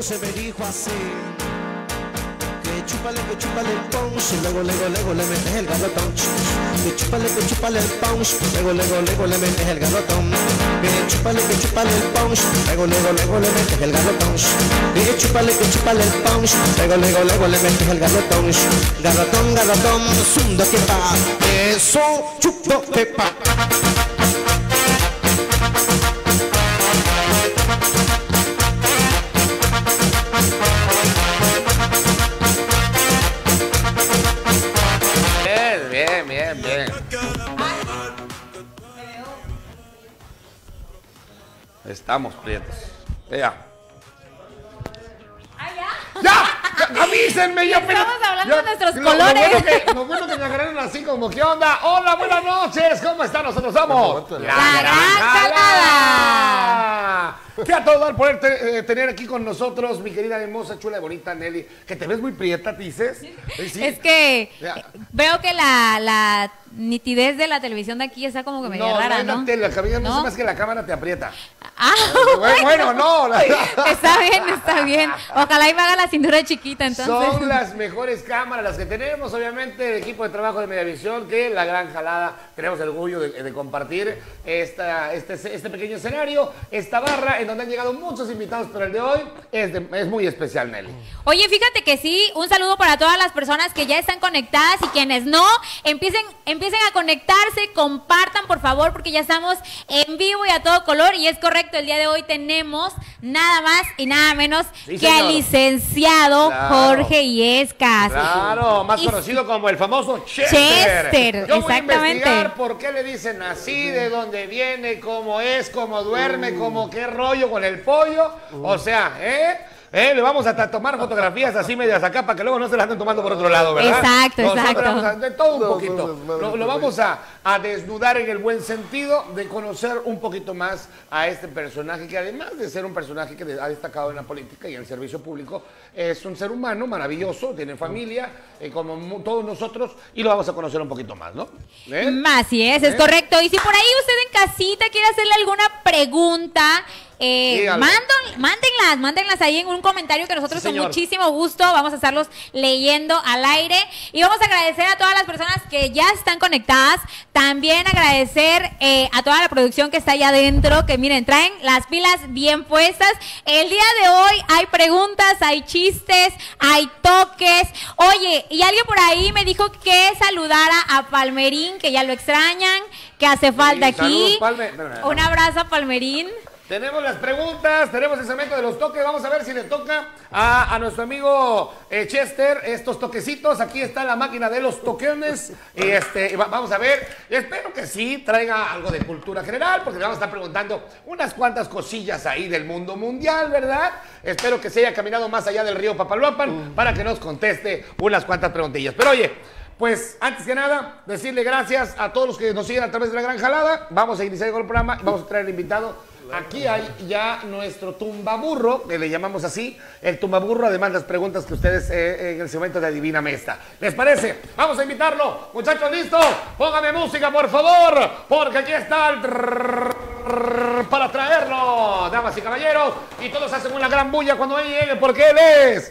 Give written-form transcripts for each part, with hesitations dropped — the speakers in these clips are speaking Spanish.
entonces me dijo así: que chúpale el punch, luego le metes el garrotón. Que chúpale el punch, luego le metes el garrotón. Que chúpale el punch, luego le metes el garrotón. Que chúpale el punch, luego le metes el garrotón. Garrotón, sundo que pa, eso chupo que pa. Bien. Estamos prietos. Ya. ¡Ya! ¡Avísenme! ¡Ya! Estamos hablando de nuestros colores. Lo bueno que me agarraron así como, ¿qué onda? ¡Hola, buenas noches! ¿Cómo están? Nosotros somos La Gran Jalada. ¡Qué a todo dar poder tener aquí con nosotros, mi querida, hermosa, chula y bonita Nelly! Que te ves muy prieta, dices. ¿Sí? Es que veo que la nitidez de la televisión de aquí está como que medio rara, ¿no? No, la cabina no se más que la cámara te aprieta. Ah, bueno, no. Está bien. Ojalá y me haga la cintura chiquita, entonces. Son las mejores cámaras las que tenemos, obviamente, el equipo de trabajo de Mediavisión, que La Gran Jalada tenemos el orgullo de compartir este pequeño escenario, esta barra, en donde han llegado muchos invitados, pero el de hoy es muy especial, Nelly. Oye, fíjate que sí, un saludo para todas las personas que ya están conectadas y quienes no, empiecen a conectarse, compartan por favor, porque ya estamos en vivo y a todo color, y es correcto, el día de hoy tenemos nada más y nada menos que al licenciado Jorge Illescas. Claro, más conocido como el famoso Chester. Yo voy a investigar por qué le dicen así, de dónde viene, cómo es, cómo duerme, cómo qué rollo con el pollo, o sea, le vamos a tomar fotografías así medias acá para que luego no se las anden tomando por otro lado, ¿verdad? Exacto. De todo un poquito. Lo vamos a desnudar en el buen sentido de conocer un poquito más a este personaje, que además de ser un personaje que ha destacado en la política y en el servicio público, es un ser humano maravilloso, tiene familia, como todos nosotros, y lo vamos a conocer un poquito más, ¿no? Así es correcto. Y si por ahí usted en casita quiere hacerle alguna pregunta, mándenlas ahí en un comentario, que nosotros con muchísimo gusto vamos a estarlos leyendo al aire. Y vamos a agradecer a todas las personas que ya están conectadas. También agradecer a toda la producción que está allá adentro, que miren, traen las pilas bien puestas. El día de hoy hay preguntas, hay chistes, hay toques. Oye, y alguien por ahí me dijo que saludara a Palmerín, que ya lo extrañan, que hace falta aquí. Un abrazo a Palmerín. Tenemos las preguntas, tenemos el segmento de los toques. Vamos a ver si le toca a nuestro amigo Chester estos toquecitos. Aquí está la máquina de los toquenes. Vamos a ver. Espero que sí traiga algo de cultura general, porque le vamos a estar preguntando unas cuantas cosillas ahí del mundo mundial, ¿verdad? Espero que se haya caminado más allá del río Papaloapan para que nos conteste unas cuantas preguntillas. Pero oye, pues antes que nada, decirle gracias a todos los que nos siguen a través de La Gran Jalada. Vamos a iniciar con el programa y vamos a traer el invitado. Aquí hay ya nuestro tumbaburro, que le llamamos así, el tumbaburro, además las preguntas que ustedes en el segmento de Adivíname Esta. ¿Les parece? Vamos a invitarlo. Muchachos, ¿listo? Póngame música, por favor, porque aquí está el para traerlo, damas y caballeros, y todos hacen una gran bulla cuando él llegue, porque él es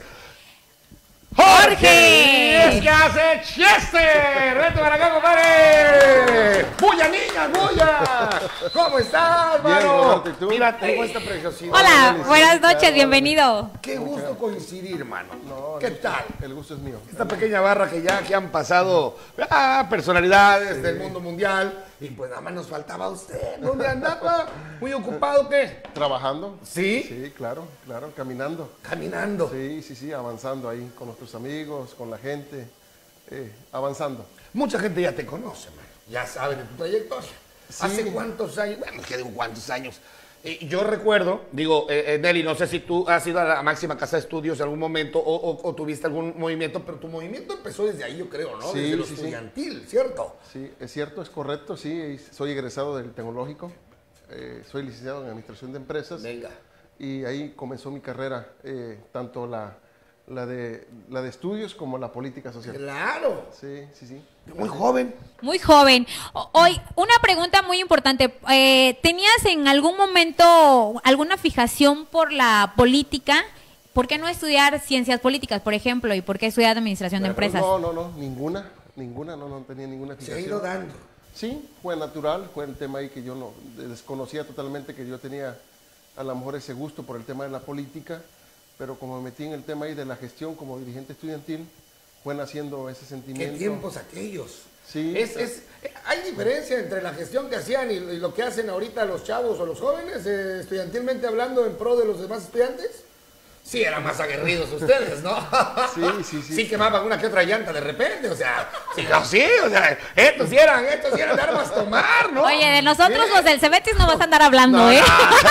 Jorge. ¿Es que hace Chester? Vete para acá, compadre. ¡Bulla, niñas, bulla! ¿Cómo estás, hermano? Mira, tengo esta preciosidad. Hola, buenas noches, bienvenido. Qué gusto coincidir, hermano. ¿Qué tal? El gusto es mío. Esta pequeña barra que han pasado personalidades del mundo mundial. Y pues nada más nos faltaba usted. ¿Dónde andaba? ¿Muy ocupado qué? ¿Trabajando? ¿Sí? Sí, claro, caminando. ¿Caminando? Sí, avanzando ahí con nuestros amigos, con la gente, avanzando. Mucha gente ya te conoce, man. Ya sabe de tu trayectoria. Sí. ¿Hace cuántos años? Bueno, ¿qué digo cuántos años? Yo recuerdo, Nelly, no sé si tú has ido a la máxima casa de estudios en algún momento o tuviste algún movimiento, pero tu movimiento empezó desde ahí, yo creo, ¿no? Sí, desde lo estudiantil, ¿cierto? Sí, es cierto, es correcto, sí. Soy egresado del Tecnológico, soy licenciado en Administración de Empresas. Venga. Y ahí comenzó mi carrera, tanto la de estudios como la política social. ¡Claro! Sí. Muy joven. Muy joven. Hoy, una pregunta muy importante. ¿Tenías en algún momento alguna fijación por la política? ¿por qué no estudiar ciencias políticas, por ejemplo? ¿Y por qué estudiar administración de empresas? No, ninguna, no tenía ninguna Se ha fijación. ido dando. Sí, fue natural, fue el tema ahí que yo no desconocía totalmente, que yo tenía a lo mejor ese gusto por el tema de la política, pero como me metí en el tema ahí de la gestión como dirigente estudiantil, fue naciendo ese sentimiento. ¿Qué tiempos aquellos? Sí. ¿Hay diferencia entre la gestión que hacían y lo que hacen ahorita los chavos o los jóvenes, estudiantilmente hablando, en pro de los demás estudiantes? Sí, eran más aguerridos ustedes, ¿no? Sí. Sí quemaban una que otra llanta de repente, o sea, estos sí eran de armas tomar, ¿no? Oye, de nosotros los del Cebetis no vas a andar hablando, ¿eh?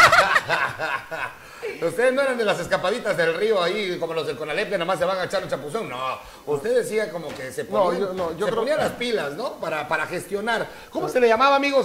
Ustedes no eran de las escapaditas del río ahí, como los del Conalep, que nomás se van a echar un chapuzón. No, ustedes sí como que se ponían, yo creo ponían las pilas, ¿no? Para gestionar. ¿Cómo se le llamaba, amigos,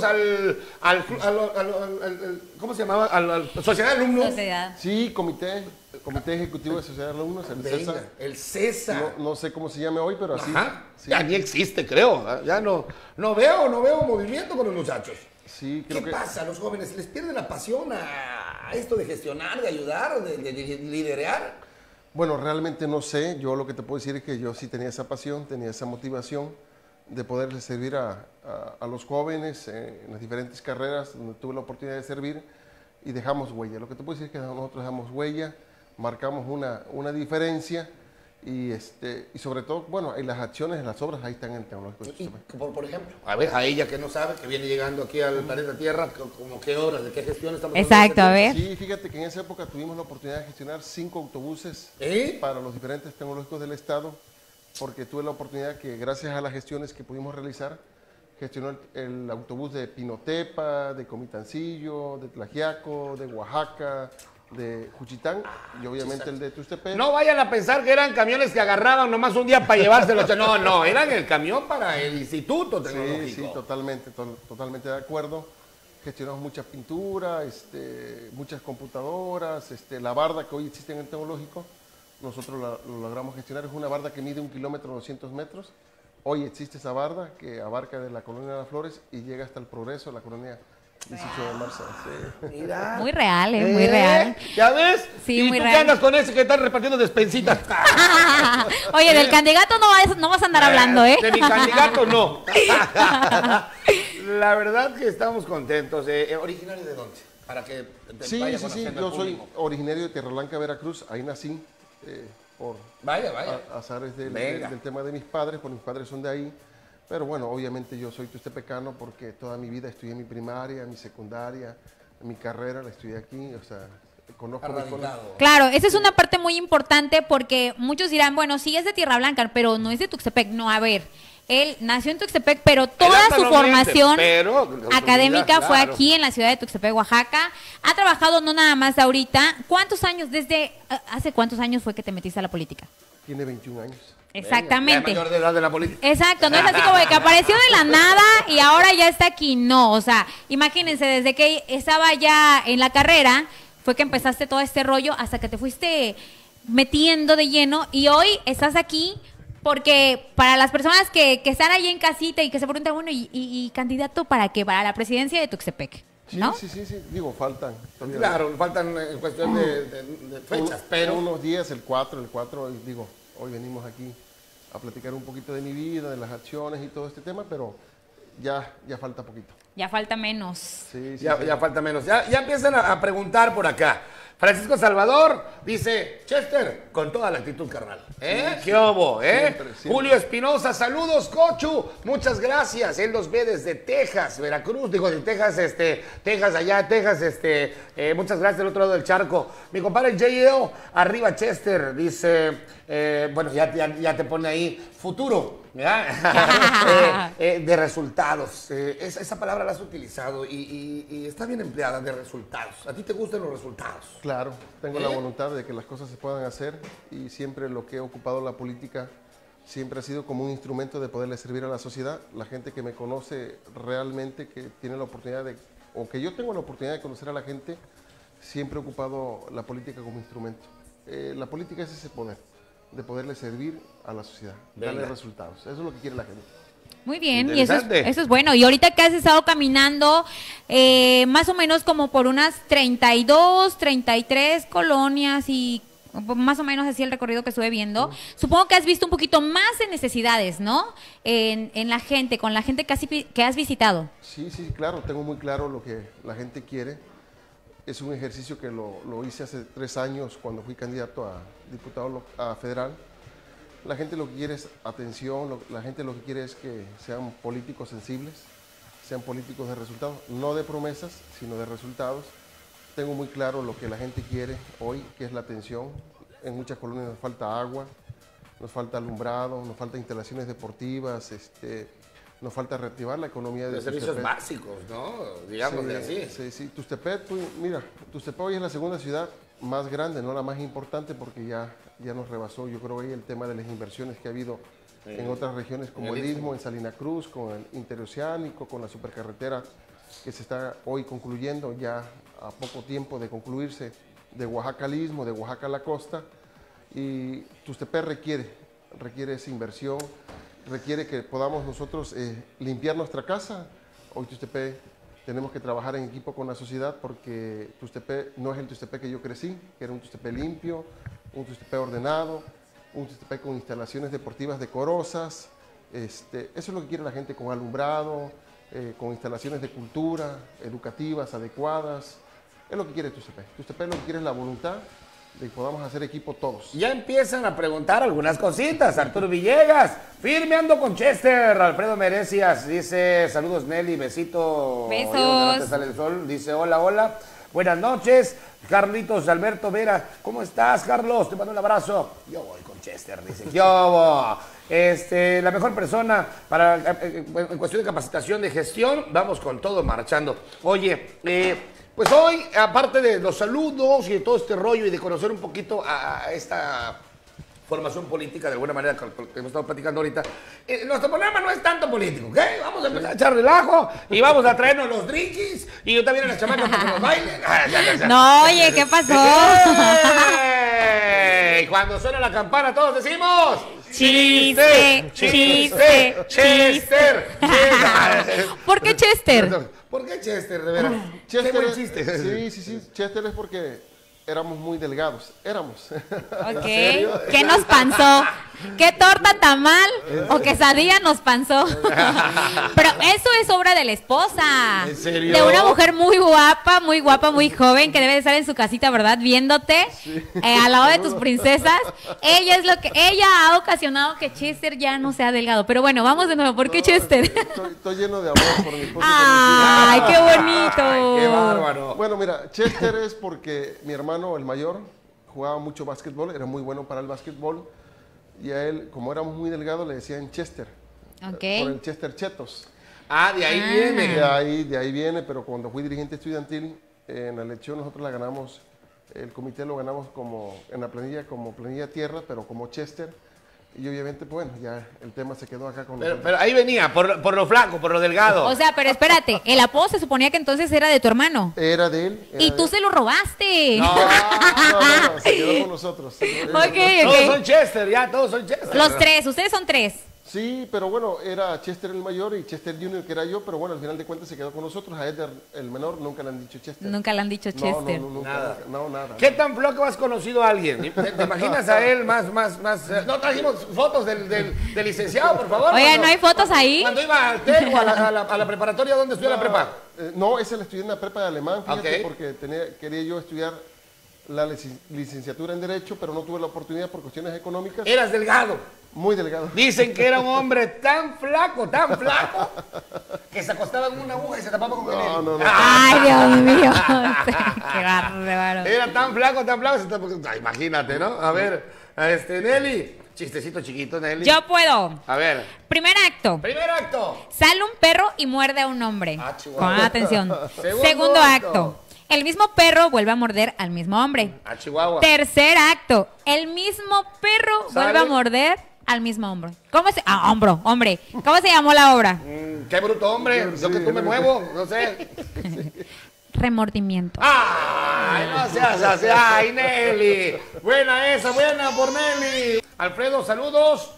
¿cómo se llamaba? Al Sociedad de Alumnos. Sociedad. Sí, Comité Ejecutivo de Sociedad de Alumnos, el Venga, CESA. el CESA. No sé cómo se llame hoy, pero así. Ajá. Sí. Ya ni existe, creo. Ya no veo movimiento con los muchachos. Sí, ¿Qué creo que... pasa a los jóvenes? ¿Les pierde la pasión a esto de gestionar, de ayudar, de liderar? Bueno, realmente no sé. Yo lo que te puedo decir es que yo sí tenía esa pasión, tenía esa motivación de poderle servir a los jóvenes en las diferentes carreras donde tuve la oportunidad de servir y dejamos huella. Lo que te puedo decir es que nosotros dejamos huella, marcamos una diferencia y sobre todo, bueno, en las acciones, en las obras, ahí están en el Tecnológico de Tuxtepec. Por ejemplo, a ver, a ella que no sabe, que viene llegando aquí al planeta Tierra, como qué obras, de qué gestión estamos hablando. Exacto, a ver. Sí, fíjate que en esa época tuvimos la oportunidad de gestionar 5 autobuses para los diferentes tecnológicos del estado, porque tuve la oportunidad que gracias a las gestiones que pudimos realizar, gestionó el autobús de Pinotepa, de Comitancillo, de Tlaxiaco, de Oaxaca, de Juchitán y obviamente el de Tuxtepec. No vayan a pensar que eran camiones que agarraban nomás un día para llevárselos. No, eran el camión para el Instituto Tecnológico. Sí, totalmente de acuerdo. Gestionamos mucha pintura, muchas computadoras, la barda que hoy existe en el Tecnológico, nosotros lo logramos gestionar. Es una barda que mide 1 kilómetro 200 metros. Hoy existe esa barda que abarca de la Colonia de las Flores y llega hasta el Progreso, la colonia 18 de marzo. Sí. Mira. Muy real, muy real. ¿Ya ves? Sí, ¿Y muy tú real. qué andas con ese que están repartiendo despensitas? Oye, del candidato no vas a andar hablando, ¿eh? De mi candidato no. La verdad que estamos contentos. ¿Originario de dónde? Para que Sí, vaya yo conociendo al soy público. originario de Tierra Blanca, Veracruz. Ahí nací por Vaya. azares del Venga. tema de mis padres, porque mis padres son de ahí. Pero bueno, obviamente yo soy tuxtepecano porque toda mi vida estudié mi primaria, mi secundaria, mi carrera la estudié aquí, o sea, conozco mi zona. Claro, esa es una parte muy importante porque muchos dirán, bueno, sí es de Tierra Blanca, pero no es de Tuxtepec. No, a ver, él nació en Tuxtepec, pero toda su formación académica fue aquí en la ciudad de Tuxtepec, Oaxaca. Ha trabajado no nada más ahorita. ¿Cuántos años, hace cuántos años fue que te metiste a la política? Tiene 21 años. Exactamente. Mayor de edad de la política. Exacto, no es así como de que apareció de la nada y ahora ya está aquí. No, o sea, imagínense, desde que estaba ya en la carrera, fue que empezaste todo este rollo hasta que te fuiste metiendo de lleno y hoy estás aquí porque para las personas que están ahí en casita y que se preguntan, bueno, ¿y candidato para qué? Para la presidencia de Tuxtepec, ¿no? Sí, digo, faltan. Claro, faltan en cuestión de fechas, pero... Unos días, el 4, digo, hoy venimos aquí a platicar un poquito de mi vida, de las acciones y todo este tema, pero ya falta poquito. Ya falta menos. Sí, Ya falta menos. Ya empiezan a preguntar por acá. Francisco Salvador dice, Chester, con toda la actitud carnal. ¿Qué hubo? Siempre. Julio Espinosa, saludos, Cochu. Muchas gracias. Él los ve desde Texas, Veracruz. Digo, de Texas, muchas gracias del otro lado del charco. Mi compadre J.O. arriba Chester, dice, bueno, ya te pone ahí, futuro. De resultados. Esa palabra la has utilizado y está bien empleada, de resultados. ¿A ti te gustan los resultados? Claro, tengo la voluntad de que las cosas se puedan hacer y siempre lo que he ocupado la política siempre ha sido como un instrumento de poderle servir a la sociedad. La gente que me conoce realmente, que tiene la oportunidad o que yo tengo la oportunidad de conocer a la gente, siempre he ocupado la política como instrumento. La política es ese poder, de poderle servir a la sociedad, darle resultados. Eso es lo que quiere la gente. Muy bien, y eso es bueno. Y ahorita que has estado caminando, más o menos como por unas 32, 33 colonias y más o menos así el recorrido que estuve viendo. Supongo que has visto un poquito más de necesidades, ¿no? En la gente, con la gente que has visitado. Sí, sí, claro, tengo muy claro lo que la gente quiere. Es un ejercicio que lo hice hace 3 años cuando fui candidato a diputado federal. La gente lo que quiere es atención, la gente lo que quiere es que sean políticos sensibles, sean políticos de resultados, no de promesas, sino de resultados. Tengo muy claro lo que la gente quiere hoy, que es la atención. En muchas colonias nos falta agua, nos falta alumbrado, nos falta instalaciones deportivas, nos falta reactivar la economía de servicios Tuxtepec. Básicos, ¿no? Digamos de así. Sí, sí. Tuxtepec, mira, Tuxtepec hoy es la segunda ciudad más grande, no la más importante, porque ya nos rebasó, yo creo, ahí el tema de las inversiones que ha habido en otras regiones como el Istmo, en Salina Cruz, con el interoceánico, con la supercarretera que se está hoy concluyendo, ya a poco tiempo de concluirse, de Oaxaca al Istmo, de Oaxaca a la costa, y Tuxtepec requiere esa inversión, requiere que podamos nosotros limpiar nuestra casa. Hoy Tuxtepec tenemos que trabajar en equipo con la sociedad, porque Tuxtepec no es el Tuxtepec que yo crecí, que era un Tuxtepec limpio, un Tuxtepec ordenado, un Tuxtepec con instalaciones deportivas decorosas. Eso es lo que quiere la gente, con alumbrado, con instalaciones de cultura, educativas, adecuadas. Es lo que quiere Tuxtepec. Tuxtepec lo que quiere es la voluntad de que podamos hacer equipo todos. Ya empiezan a preguntar algunas cositas. Arturo Villegas, firmeando con Chester. Alfredo Merecias dice, saludos Nelly, besito. Besos. Ahí donde no te sale el sol. Dice, hola, hola. Buenas noches. Carlitos Alberto Vera, ¿cómo estás, Carlos? Te mando un abrazo. Yo voy con Chester, dice. Yo la mejor persona para en cuestión de capacitación de gestión. Vamos con todo marchando. Oye, pues hoy, aparte de los saludos y de todo este rollo y de conocer un poquito a esta formación política, de alguna manera, que hemos estado platicando ahorita, nuestro programa no es tanto político, ¿ok? Vamos a empezar a echar relajo y vamos a traernos los drinkies y yo también a las chamacas para que nos bailen. No, oye, ¿qué pasó? Y cuando suena la campana todos decimos... Chiste, chiste, Chester. ¿Por qué Chester? ¿Por qué Chester, de veras? Chester, Qué buen chiste. Sí. Chester es porque éramos muy delgados. Éramos. Ok. ¿Qué nos panzó? ¿Qué torta tamal o quesadilla nos panzó? Pero eso es obra de la esposa. ¿En serio? De una mujer muy guapa, muy joven, que debe de estar en su casita, ¿verdad? Viéndote al lado de tus princesas. Ella ha ocasionado que Chester ya no sea delgado. Pero bueno, vamos de nuevo. ¿Por qué Chester? Estoy lleno de amor por mi esposa. ¡Ay, qué bonito! Ay, qué bárbaro. Bueno, mira, Chester es porque mi hermano, el mayor, jugaba mucho básquetbol, era muy bueno para el básquetbol. Y a él, como éramos muy delgados, le decían Chester. Ok. Por el Chester Chetos. De ahí viene. De ahí viene, pero cuando fui dirigente estudiantil, en la elección nosotros la ganamos, el comité lo ganamos en la planilla, como planilla tierra, pero como Chester. Y obviamente, bueno, ya el tema se quedó acá con nosotros. Pero ahí venía, por lo flaco, por lo delgado. O sea, pero espérate, el apodo se suponía que entonces era de tu hermano. Era de él. Y tú se lo robaste. No, se quedó con nosotros. Todos son Chester, ya, todos son Chester. Los tres, ustedes son tres. Sí, pero bueno, era Chester el mayor y Chester Junior, que era yo, pero bueno, al final de cuentas se quedó con nosotros. A Edgar, el menor, nunca le han dicho Chester. Nunca le han dicho Chester. No, nunca, Nada. nada. ¿Qué tan flaco has conocido a alguien? ¿Te imaginas a él más? No trajimos fotos del licenciado, por favor. Oye, ¿no hay fotos ahí? Cuando iba al TEC o a la preparatoria, ¿dónde estudió la prepa? No, ese la estudié en la prepa de alemán, fíjate, Ok. porque quería yo estudiar la licenciatura en Derecho, pero no tuve la oportunidad por cuestiones económicas. Eras delgado. Muy delgado. Dicen que era un hombre tan flaco, que se acostaba en una aguja y se tapaba con canela. No. Ay, Dios mío. Qué bárbaro. Era tan flaco, se tapaba. Imagínate, ¿no? A ver, Nelly. Chistecito chiquito, Nelly. Yo puedo. A ver. Primer acto. Primer acto. Sale un perro y muerde a un hombre. Chihuahua. Pon atención. acto. Segundo acto. El mismo perro vuelve a morder al mismo hombre. Chihuahua. Tercer acto. El mismo perro vuelve a morder al mismo hombre. Hombre. ¿Cómo se llamó la obra? Qué bruto hombre. Yo que tú me muevo, no sé. Remordimiento. ¡Ay, no seas así! ¡Ay, Nelly! Buena esa, buena por Nelly. Alfredo, saludos.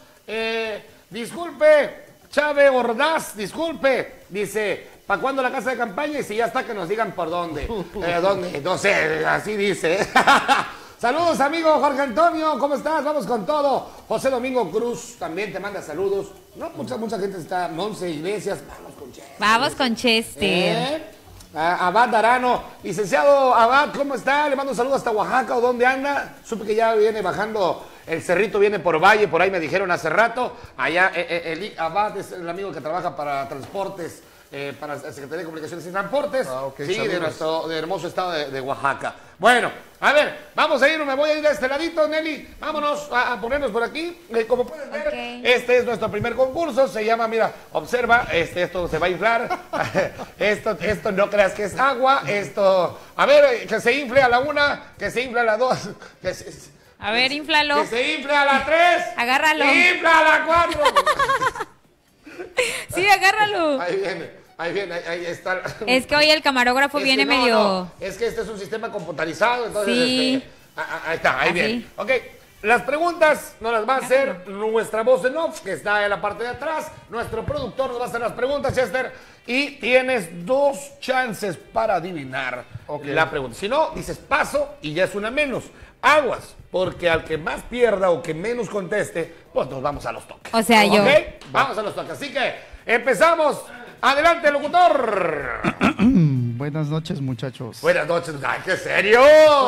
Disculpe, Chávez Ordaz, disculpe. Dice, ¿para cuándo la casa de campaña? Y si ya está, que nos digan por dónde. ¿Dónde? No sé, así dice. Saludos, amigo Jorge Antonio, ¿cómo estás? Vamos con todo. José Domingo Cruz también te manda saludos. No, mucha gente está. Monse Iglesias, vamos con Chester. Vamos con Chester. Abad Arano, licenciado Abad, ¿cómo está? Le mando un saludo hasta Oaxaca, ¿o dónde anda? Supe que ya viene bajando el cerrito, viene por Valle, por ahí me dijeron hace rato. Allá, Abad es el amigo que trabaja para transportes, para la Secretaría de Comunicaciones y Transportes, Okay, sí, de nuestro hermoso estado de Oaxaca. Bueno, a ver, vamos a ir, me voy a ir de este ladito, Nelly, vámonos a ponernos por aquí. Como pueden ver, este es nuestro primer concurso, se llama, mira, observa, esto se va a inflar, esto no creas que es agua, esto, a ver, que se infle a la 1, que se infle a la 2, A ver, inflalo. que se infle a la 3, Agárralo. infla a la 4. Sí, agárralo. Ahí viene, ahí está. Es que hoy el camarógrafo Es viene que no, medio... no, es que este es un sistema computarizado, entonces Sí. ahí está, ahí Así. viene. Ok, las preguntas nos las va a hacer nuestra voz en off, que está en la parte de atrás. Nuestro productor nos va a hacer las preguntas, Chester, y tienes 2 chances para adivinar la pregunta. Si no, dices paso y ya es una menos. Aguas, porque al que más pierda o que menos conteste, pues nos vamos a los toques. O sea, yo. ¿Ok? Vamos a los toques. Así que empezamos. Adelante, locutor. Buenas noches, muchachos. Buenas noches. ¡Ay, qué serio!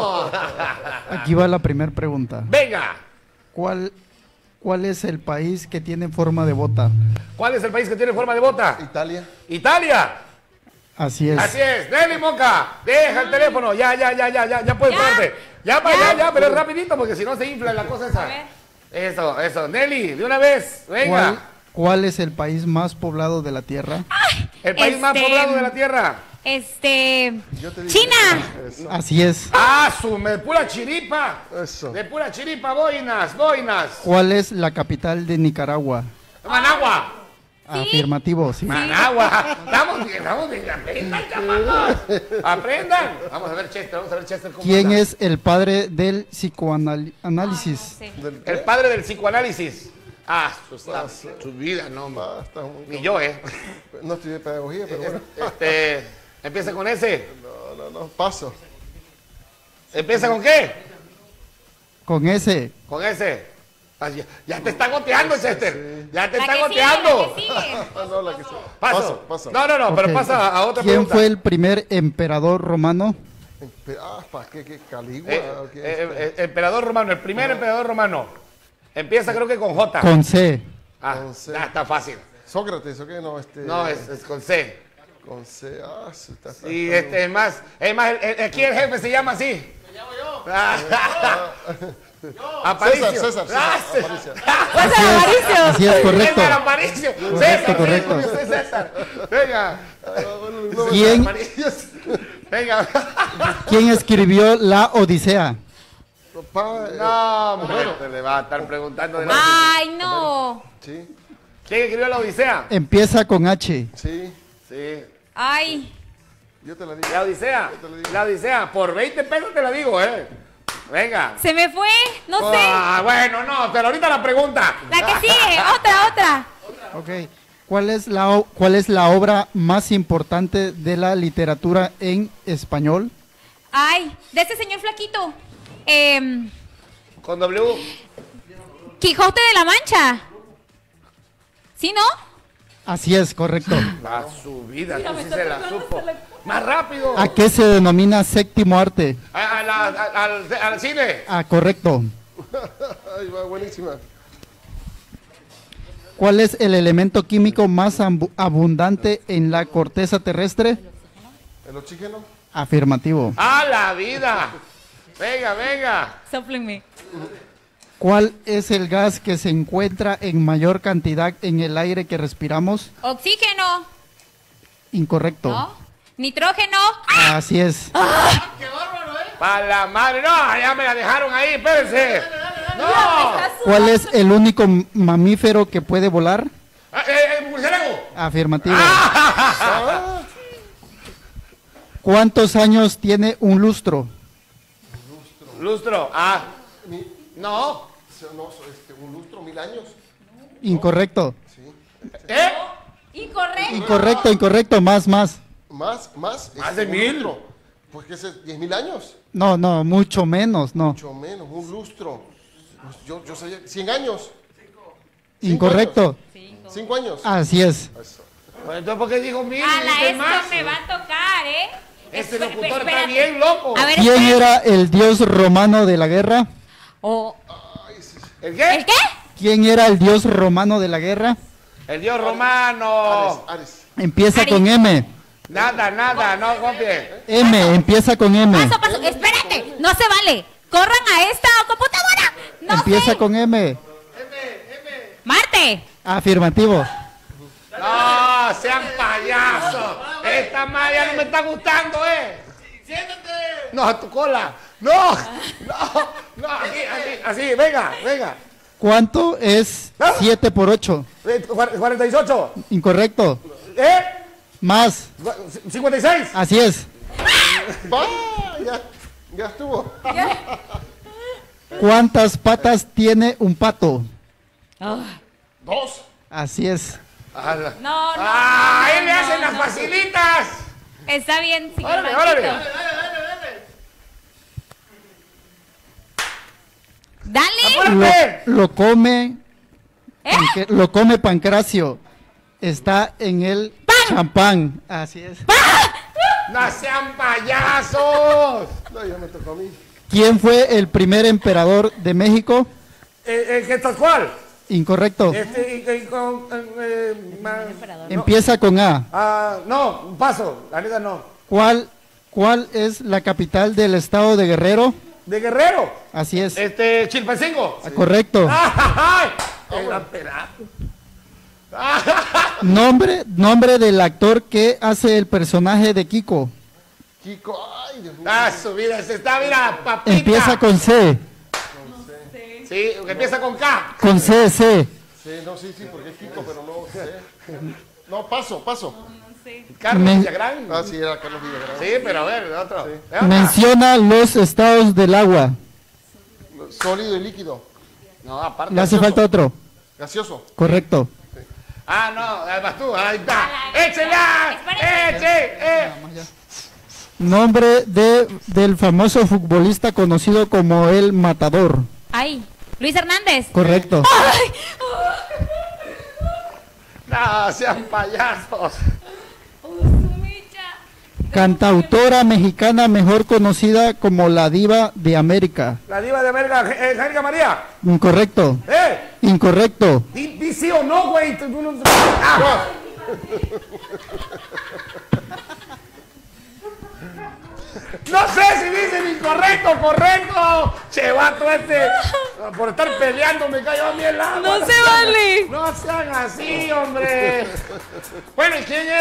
Aquí va la primera pregunta. Venga. ¿Cuál es el país que tiene forma de bota? ¿Cuál es el país que tiene forma de bota? Italia. Italia. Así es. Así es. Nelly Moca, deja el teléfono. Ya puedes pararte. Ya, pero es rapidito porque si no se infla la cosa esa. A ver. Eso. Nelly, de una vez. Venga. ¿Cuál es el país más poblado de la Tierra? El país más poblado de la Tierra. Yo te digo China. eso. Así es. Ah, de pura chiripa. Eso. De pura chiripa, boinas. ¿Cuál es la capital de Nicaragua? Managua. Afirmativo, sí. Managua. Estamos bien. Aprendan, chamacos. Aprendan. Vamos a ver Chester, cómo ¿Quién anda. es el padre del psicoanálisis? Sí. El padre del psicoanálisis. Ah, su vida, no. Basta, Ni yo, No estudié pedagogía, pero bueno. Empieza con ese. No, paso. ¿Empieza con qué? Con ese. Con ese. Ay, ya te está goteando, Chester. Ya te La está que sigue, goteando. la que sigue. No, la que sea. Paso. No, pero Ok. pasa a otra ¿Quién pregunta. fue el primer emperador romano? ¿Para qué? ¿Calígula? ¿O qué? Emperador romano, el primer emperador romano. Empieza creo que con J. Con C. Con C. Ya está fácil. ¿Sócrates o qué? No, No, es con C. Con C. Está. Y es más, aquí el jefe se llama así. Me llamo yo. Aparicio. César. Aparicio. Pásalo, Mauricio. Así es, correcto. César Aparicio. Correcto. Yo soy César. Venga. ¿Quién, Venga. ¿Quién escribió la Odisea? No, hombre, te le va a estar preguntando de la... Ay, no. Sí. ¿Quién escribió la Odisea? Empieza con H. Sí. Sí. Ay. Yo te la digo. La Odisea. Yo te lo digo. La Odisea. Por 20 pesos te la digo, Venga. Se me fue. No sé. Ah, bueno, no, pero ahorita la pregunta. La que sigue. Otra. Ok. ¿Cuál es la obra más importante de la literatura en español? Ay, de ese señor flaquito. Con W. Quijote de la Mancha. ¿Sí, no? Así es, correcto. La subida, tú sí se la supo. Más rápido. ¿A qué se denomina séptimo arte? Al cine. Ah, correcto. Ay, va buenísima. ¿Cuál es el elemento químico más abundante en la corteza terrestre? ¿El oxígeno? Afirmativo. ¡A la vida! Venga. Sóplenme. ¿Cuál es el gas que se encuentra en mayor cantidad en el aire que respiramos? Oxígeno. Incorrecto. ¿No? Nitrógeno. Así es. ¡Para la madre! ¡No! Ya me la dejaron ahí, espérense. ¡No! ¿Cuál es el único mamífero que puede volar? ¡Murciélago! Afirmativo. ¿Cuántos años tiene un lustro? Lustro. No. No, un lustro, 1000 años. Incorrecto. Incorrecto. Incorrecto. Más. Más de 1000. lustro. Pues que es 10.000 años. No, no, mucho menos, no. Mucho menos, un lustro. Yo sabía, 100 años. Incorrecto. 5 años. Así es. Eso. Pues entonces, ¿por qué dijo 1000? Ala, Dijiste esto más. me va a tocar, ¿eh? Este Espe- locutor está espérate. bien loco. A ver, ¿Quién espérate. era el dios romano de la guerra? Oh, ¿El qué? ¿el qué? ¿Quién era el dios romano de la guerra? El dios romano. Ares. Empieza Aries. con M. Nada, no copie. M, empieza con M. Paso, paso. Espérate, no se vale. Corran a esta computadora. No Empieza sé. con M. Marte. Afirmativo. No, sean payasos. Esta malla no me está gustando, Siéntate. No, a tu cola. No, así, venga. ¿Cuánto es 7 por 8? 48. Incorrecto. Más. 56. Así es. Va, ya estuvo. ¿Cuántas patas tiene un pato? 2. Así es. No. Ahí le hacen las no. facilitas. Está bien, sí, Órale. Dale. ¡Apúrate! Lo come. ¿Eh? Lo come Pancracio. Está en el champán. Así es. ¡No sean payasos! No, ya me tocó a mí. ¿Quién fue el primer emperador de México? ¿Qué tal cual? Incorrecto. Empieza con A. No, un paso, la neta no. ¿Cuál es la capital del estado de Guerrero? ¿De Guerrero? Así es. Chilpancingo. Correcto. ¡Ay! Era pera- Nombre del actor que hace el personaje de Kiko. Kiko, ay, Dios mío. Su vida, se está, mira, papita. Empieza con C. Sí, que empieza con K. Con C. Sí, porque es Kiko, pero no sé. No, paso. Carlos Villagrán. Ah, sí, era Carlos Villagrán. Sí, pero a ver, otro. Menciona los estados del agua. Sólido y líquido. No, aparte. Le hace falta otro. Gaseoso. Correcto. No, vas tú, ahí está. ¡Échela! ¡Eche! Nombre del famoso futbolista conocido como el Matador. Ay, Luis Hernández. Correcto. Ay. No, sean payasos. Cantautora mexicana mejor conocida como la Diva de América. La diva de América, Angélica María. Incorrecto. Incorrecto. Di sí o no, güey. Tú no- No sé si dicen incorrecto, correcto. Che, vato por estar peleando me cayó a mí el agua. No se vale. No sean así, hombre. Bueno, ¿y quién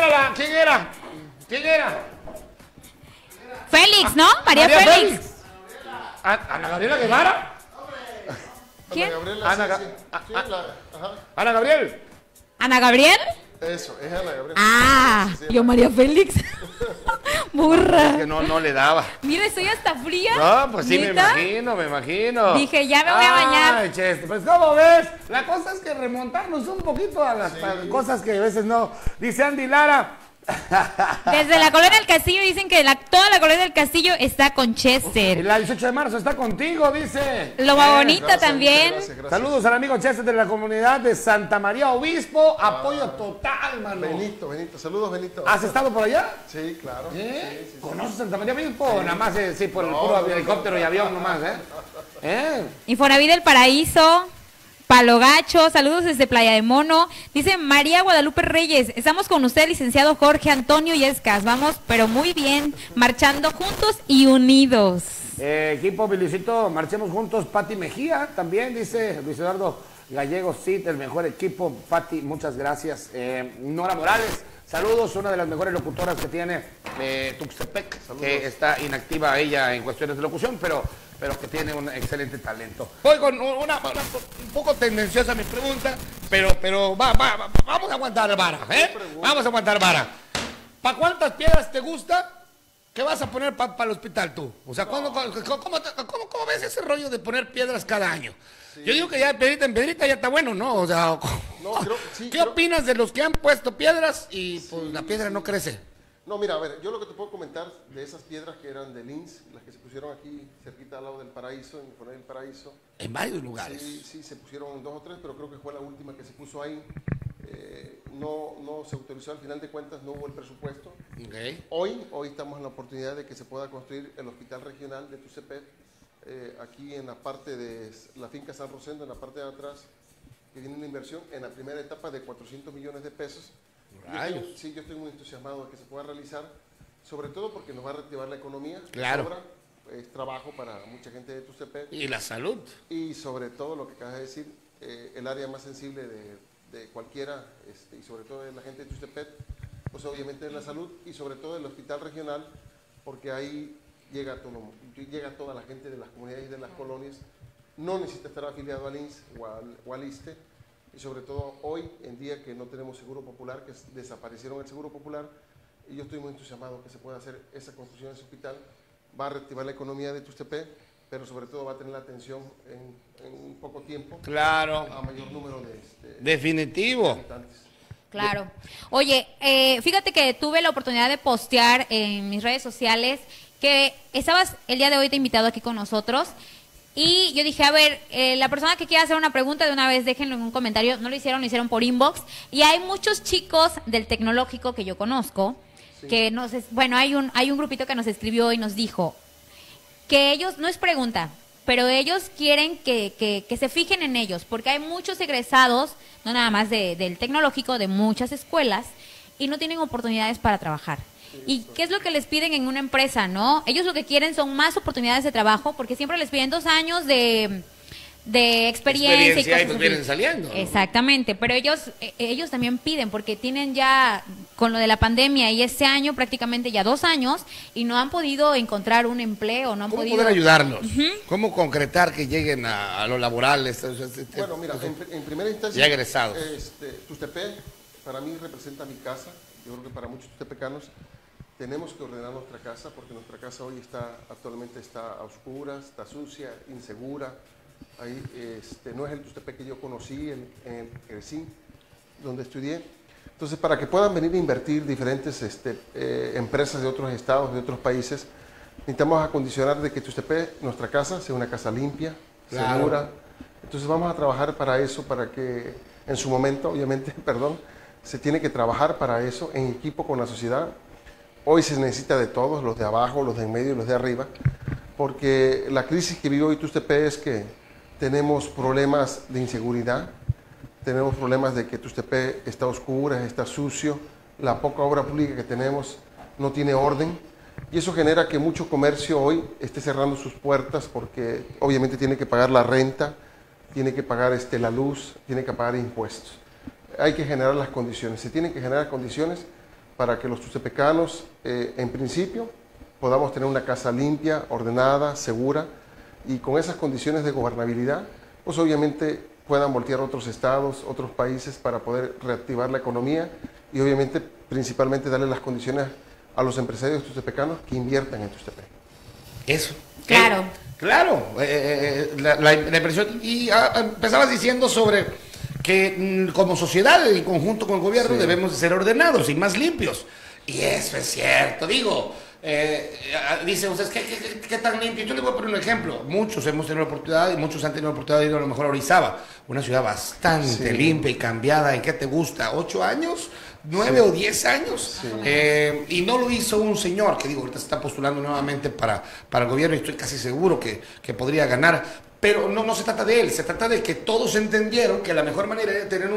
era? Félix, ¿no? María Félix. ¿Ana Gabriela Guevara? ¿Quién? Gabriela, Ana, sí. Ajá. Ana Gabriel. ¿Ana Gabriel? Eso, es Ana Gabriela. Ah, yo María Félix. Burra. Que no le daba. Mira, estoy hasta fría. No, pues sí, ¿Neta? me imagino. Dije, ya me voy a bañar. Ay, Chester, pues ¿cómo ves? La cosa es que remontarnos un poquito a las cosas que a veces no. Dice Andy Lara. Desde la colonia del Castillo dicen que toda la colonia del Castillo está con Chester. La 18 de marzo está contigo, dice. Loma Bonita Gracias, también. gracias. Saludos al amigo Chester de la comunidad de Santa María Obispo. Apoyo total, mano. Benito. Saludos, Benito. ¿Has estado por allá? Sí, claro. Sí. ¿Conoces Santa María Obispo? O nada más, sí, por el puro helicóptero y avión nomás, Infonavit del Paraíso. Palo Gacho, saludos desde Playa de Mono. Dice María Guadalupe Reyes, estamos con usted, licenciado Jorge Antonio Yescas. Vamos, pero muy bien, marchando juntos y unidos. Equipo Bilicito, marchemos juntos. Pati Mejía también, dice Luis Eduardo Gallego, sí, el mejor equipo. Pati, muchas gracias. Nora Morales, saludos, una de las mejores locutoras que tiene Tuxtepec, que está inactiva ella en cuestiones de locución, pero que tiene un excelente talento. Voy con una un poco tendenciosa mi pregunta, pero vamos a aguantar vara, Vamos a aguantar vara. ¿Para cuántas piedras te gusta que vas a poner para el hospital tú? O sea, ¿cómo ves ese rollo de poner piedras cada año? Sí. Yo digo que ya de piedrita en piedrita ya está bueno, ¿no? O sea, ¿qué opinas de los que han puesto piedras y pues la piedra no crece? No, mira, a ver, yo lo que te puedo comentar de esas piedras que eran de Linz, las que se pusieron aquí cerquita al lado del Paraíso, en Coronel del Paraíso. En varios lugares. Sí, sí, se pusieron 2 o 3, pero creo que fue la última que se puso ahí. No se autorizó, al final de cuentas no hubo el presupuesto. Okay. Hoy estamos en la oportunidad de que se pueda construir el hospital regional de Tuxtepec, aquí en la parte de la finca San Rosendo, en la parte de atrás, que tiene una inversión en la primera etapa de 400 millones de pesos. Yo estoy muy entusiasmado de que se pueda realizar, sobre todo porque nos va a reactivar la economía. Claro. Es trabajo para mucha gente de Tuxtepec. Y la salud. Y sobre todo lo que acabas de decir, el área más sensible de cualquiera, y sobre todo de la gente de Tuxtepec, pues obviamente es la salud y sobre todo el hospital regional, porque ahí llega toda la gente de las comunidades y de las colonias. No necesita estar afiliado al INSS o al ISSSTE, y sobre todo hoy en día que no tenemos seguro popular, que desaparecieron el seguro popular, y yo estoy muy entusiasmado que se pueda hacer esa construcción de ese hospital. Va a reactivar la economía de Tuxtepec, pero sobre todo va a tener la atención en un poco tiempo. Claro. A mayor número de definitivo. habitantes. Claro. Oye, fíjate que tuve la oportunidad de postear en mis redes sociales que estabas el día de hoy te invitado aquí con nosotros. Y yo dije, a ver, la persona que quiera hacer una pregunta de una vez, déjenlo en un comentario. No lo hicieron por inbox. Y hay muchos chicos del tecnológico que yo conozco, sí, que hay un grupito que nos escribió y nos dijo que ellos, no es pregunta, pero ellos quieren que se fijen en ellos, porque hay muchos egresados, no nada más del tecnológico, de muchas escuelas, y no tienen oportunidades para trabajar. ¿Y qué es lo que les piden en una empresa, no? Ellos lo que quieren son más oportunidades de trabajo, porque siempre les piden 2 años de experiencia y cosas pues vienen saliendo, ¿no? Exactamente, pero ellos también piden, porque tienen ya, con lo de la pandemia y este año prácticamente ya 2 años, y no han podido encontrar un empleo, no han ¿Cómo podido... poder ayudarlos? ¿Cómo concretar que lleguen a lo laboral? Bueno, mira, en primera instancia, ya egresados. Tuxtepec para mí representa mi casa. Yo creo que para muchos tuxtepecanos tenemos que ordenar nuestra casa, porque nuestra casa hoy actualmente está a oscuras, está sucia, insegura. Ahí, no es el Tuxtepec que yo conocí, en crecí, donde estudié. Entonces, para que puedan venir a invertir diferentes empresas de otros estados, de otros países, necesitamos acondicionar de que Tuxtepec, nuestra casa, sea una casa limpia, claro, segura. Entonces vamos a trabajar para eso, para que en su momento, obviamente, se tiene que trabajar para eso en equipo con la sociedad. Hoy se necesita de todos, los de abajo, los de en medio y los de arriba, porque la crisis que vive hoy Tuxtepec es que tenemos problemas de inseguridad, tenemos problemas de que Tuxtepec está oscura, está sucio, la poca obra pública que tenemos no tiene orden, y eso genera que mucho comercio hoy esté cerrando sus puertas, porque obviamente tiene que pagar la renta, tiene que pagar la luz, tiene que pagar impuestos. Hay que generar las condiciones, se tienen que generar condiciones para que los tuxtepecanos, en principio, podamos tener una casa limpia, ordenada, segura, y con esas condiciones de gobernabilidad, pues obviamente puedan voltear otros estados, otros países para poder reactivar la economía y obviamente principalmente darle las condiciones a los empresarios tuxtepecanos que inviertan en Tuxtepec. Eso. Claro. Claro, la impresión. Y empezabas diciendo sobre que como sociedad, en conjunto con el gobierno, sí, debemos de ser ordenados y más limpios. Y eso es cierto, digo. Dicen ustedes, ¿qué tan limpio? Yo les voy a poner un ejemplo. Muchos hemos tenido la oportunidad y muchos han tenido la oportunidad de ir a lo mejor a Orizaba, una ciudad bastante limpia y cambiada. ¿En qué te gusta? ¿8 años? ¿9 o 10 años? Sí. Y no lo hizo un señor que, digo, ahorita se está postulando nuevamente para el gobierno y estoy casi seguro que podría ganar. Pero no se trata de él, se trata de que todos entendieron que la mejor manera era tener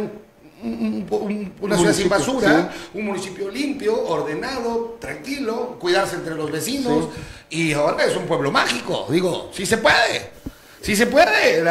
una ciudad sin basura, sí, un municipio limpio, ordenado, tranquilo, cuidarse entre los vecinos, sí, y ahora es un pueblo mágico. Digo, sí se puede, sí se puede.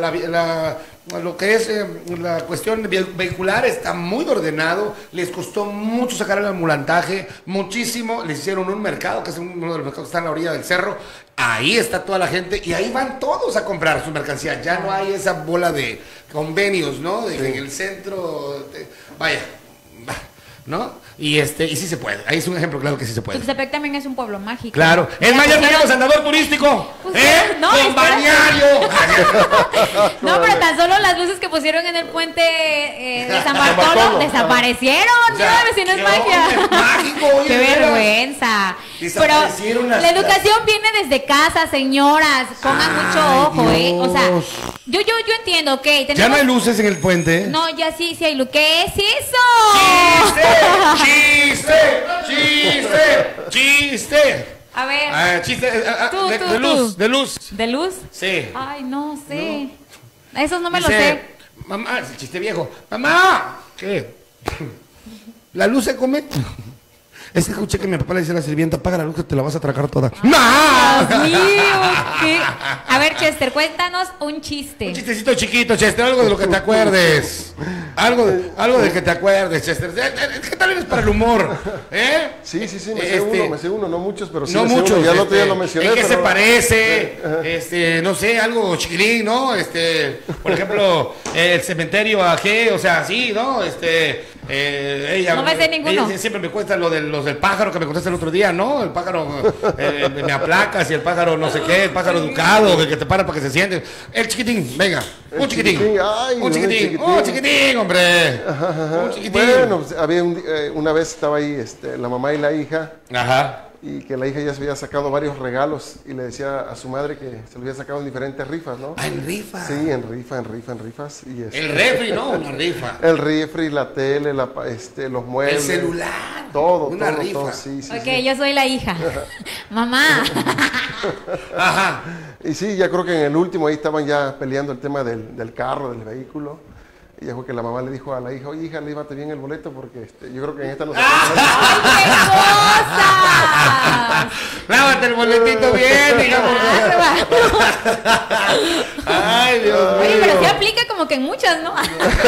Lo que es la cuestión vehicular está muy ordenado, les costó mucho sacar el ambulantaje, muchísimo, les hicieron un mercado, que es uno de los mercados que está en la orilla del cerro, ahí está toda la gente y ahí van todos a comprar su mercancía, ya no hay esa bola de convenios, ¿no? De que en el centro, vaya, ¿no? Y sí se puede. Ahí es un ejemplo claro que sí se puede. Tuxtepec también es un pueblo mágico. Claro. Es más, ya tenemos andador turístico. Pues, No, con balneario. No, pero tan solo las luces que pusieron en el puente de San Bartolo desaparecieron. ¿Sabes? Si no es magia. Es mágico, oye, Qué de veras. vergüenza. Pero Desaparecieron la educación viene desde casa, señoras. Pongan mucho ojo, O sea, yo entiendo, ok. ¿Ya no hay luces en el puente? No, ya sí hay luz. ¿Qué es eso? ¡Chiste! A ver. Chiste. Tú, De tú. luz. ¿De luz? Sí. Ay, no sé. Esos no me Dice, los sé. Mamá, es el chiste viejo. Mamá, ¿qué? ¿La luz se come? Es que escuché que mi papá le dice a la sirvienta, apaga la luz que te la vas a atracar toda. ¡No! Dios mío, ¿qué? A ver, Chester, cuéntanos un chiste. Un chistecito chiquito, Chester, algo de lo que te acuerdes. Algo de que te acuerdes, Chester. ¿Qué tal eres para el humor? Sí, me sé uno, no muchos, pero sí no me sé muchos. uno. Ya el otro día lo mencioné. ¿En qué pero... se parece? No sé, algo chiquilín, ¿no? Por ejemplo, el cementerio a qué, o sea, sí, ¿no? Ella, no me sé ninguno. Ella siempre me cuesta los del pájaro que me contaste el otro día, ¿no? El pájaro me aplacas y el pájaro no sé qué, el pájaro educado, que te para para que se siente. El chiquitín, venga, un chiquitín. Ay, Un chiquitín, hombre. Un chiquitín. Bueno, pues, había una vez estaba ahí la mamá y la hija. Ajá. Y que la hija ya se había sacado varios regalos y le decía a su madre que se lo había sacado en diferentes rifas, ¿no? Ah, en rifa. Sí, en rifas. Y el refri, ¿no? Una rifa. El refri, la tele, los muebles. El celular. Todo, una todo, rifa. todo, sí. Yo soy la hija. Mamá. Ajá. Y sí, ya creo que en el último ahí estaban ya peleando el tema del carro, del vehículo. Y ya fue que la mamá le dijo a la hija, oye, hija, llévate bien el boleto porque yo creo que en esta no se ¡Ay, qué cosas! Lávate el boletito bien, digamos. Ay, Dios mío. Oye, pero sí aplica como que en muchas, ¿no?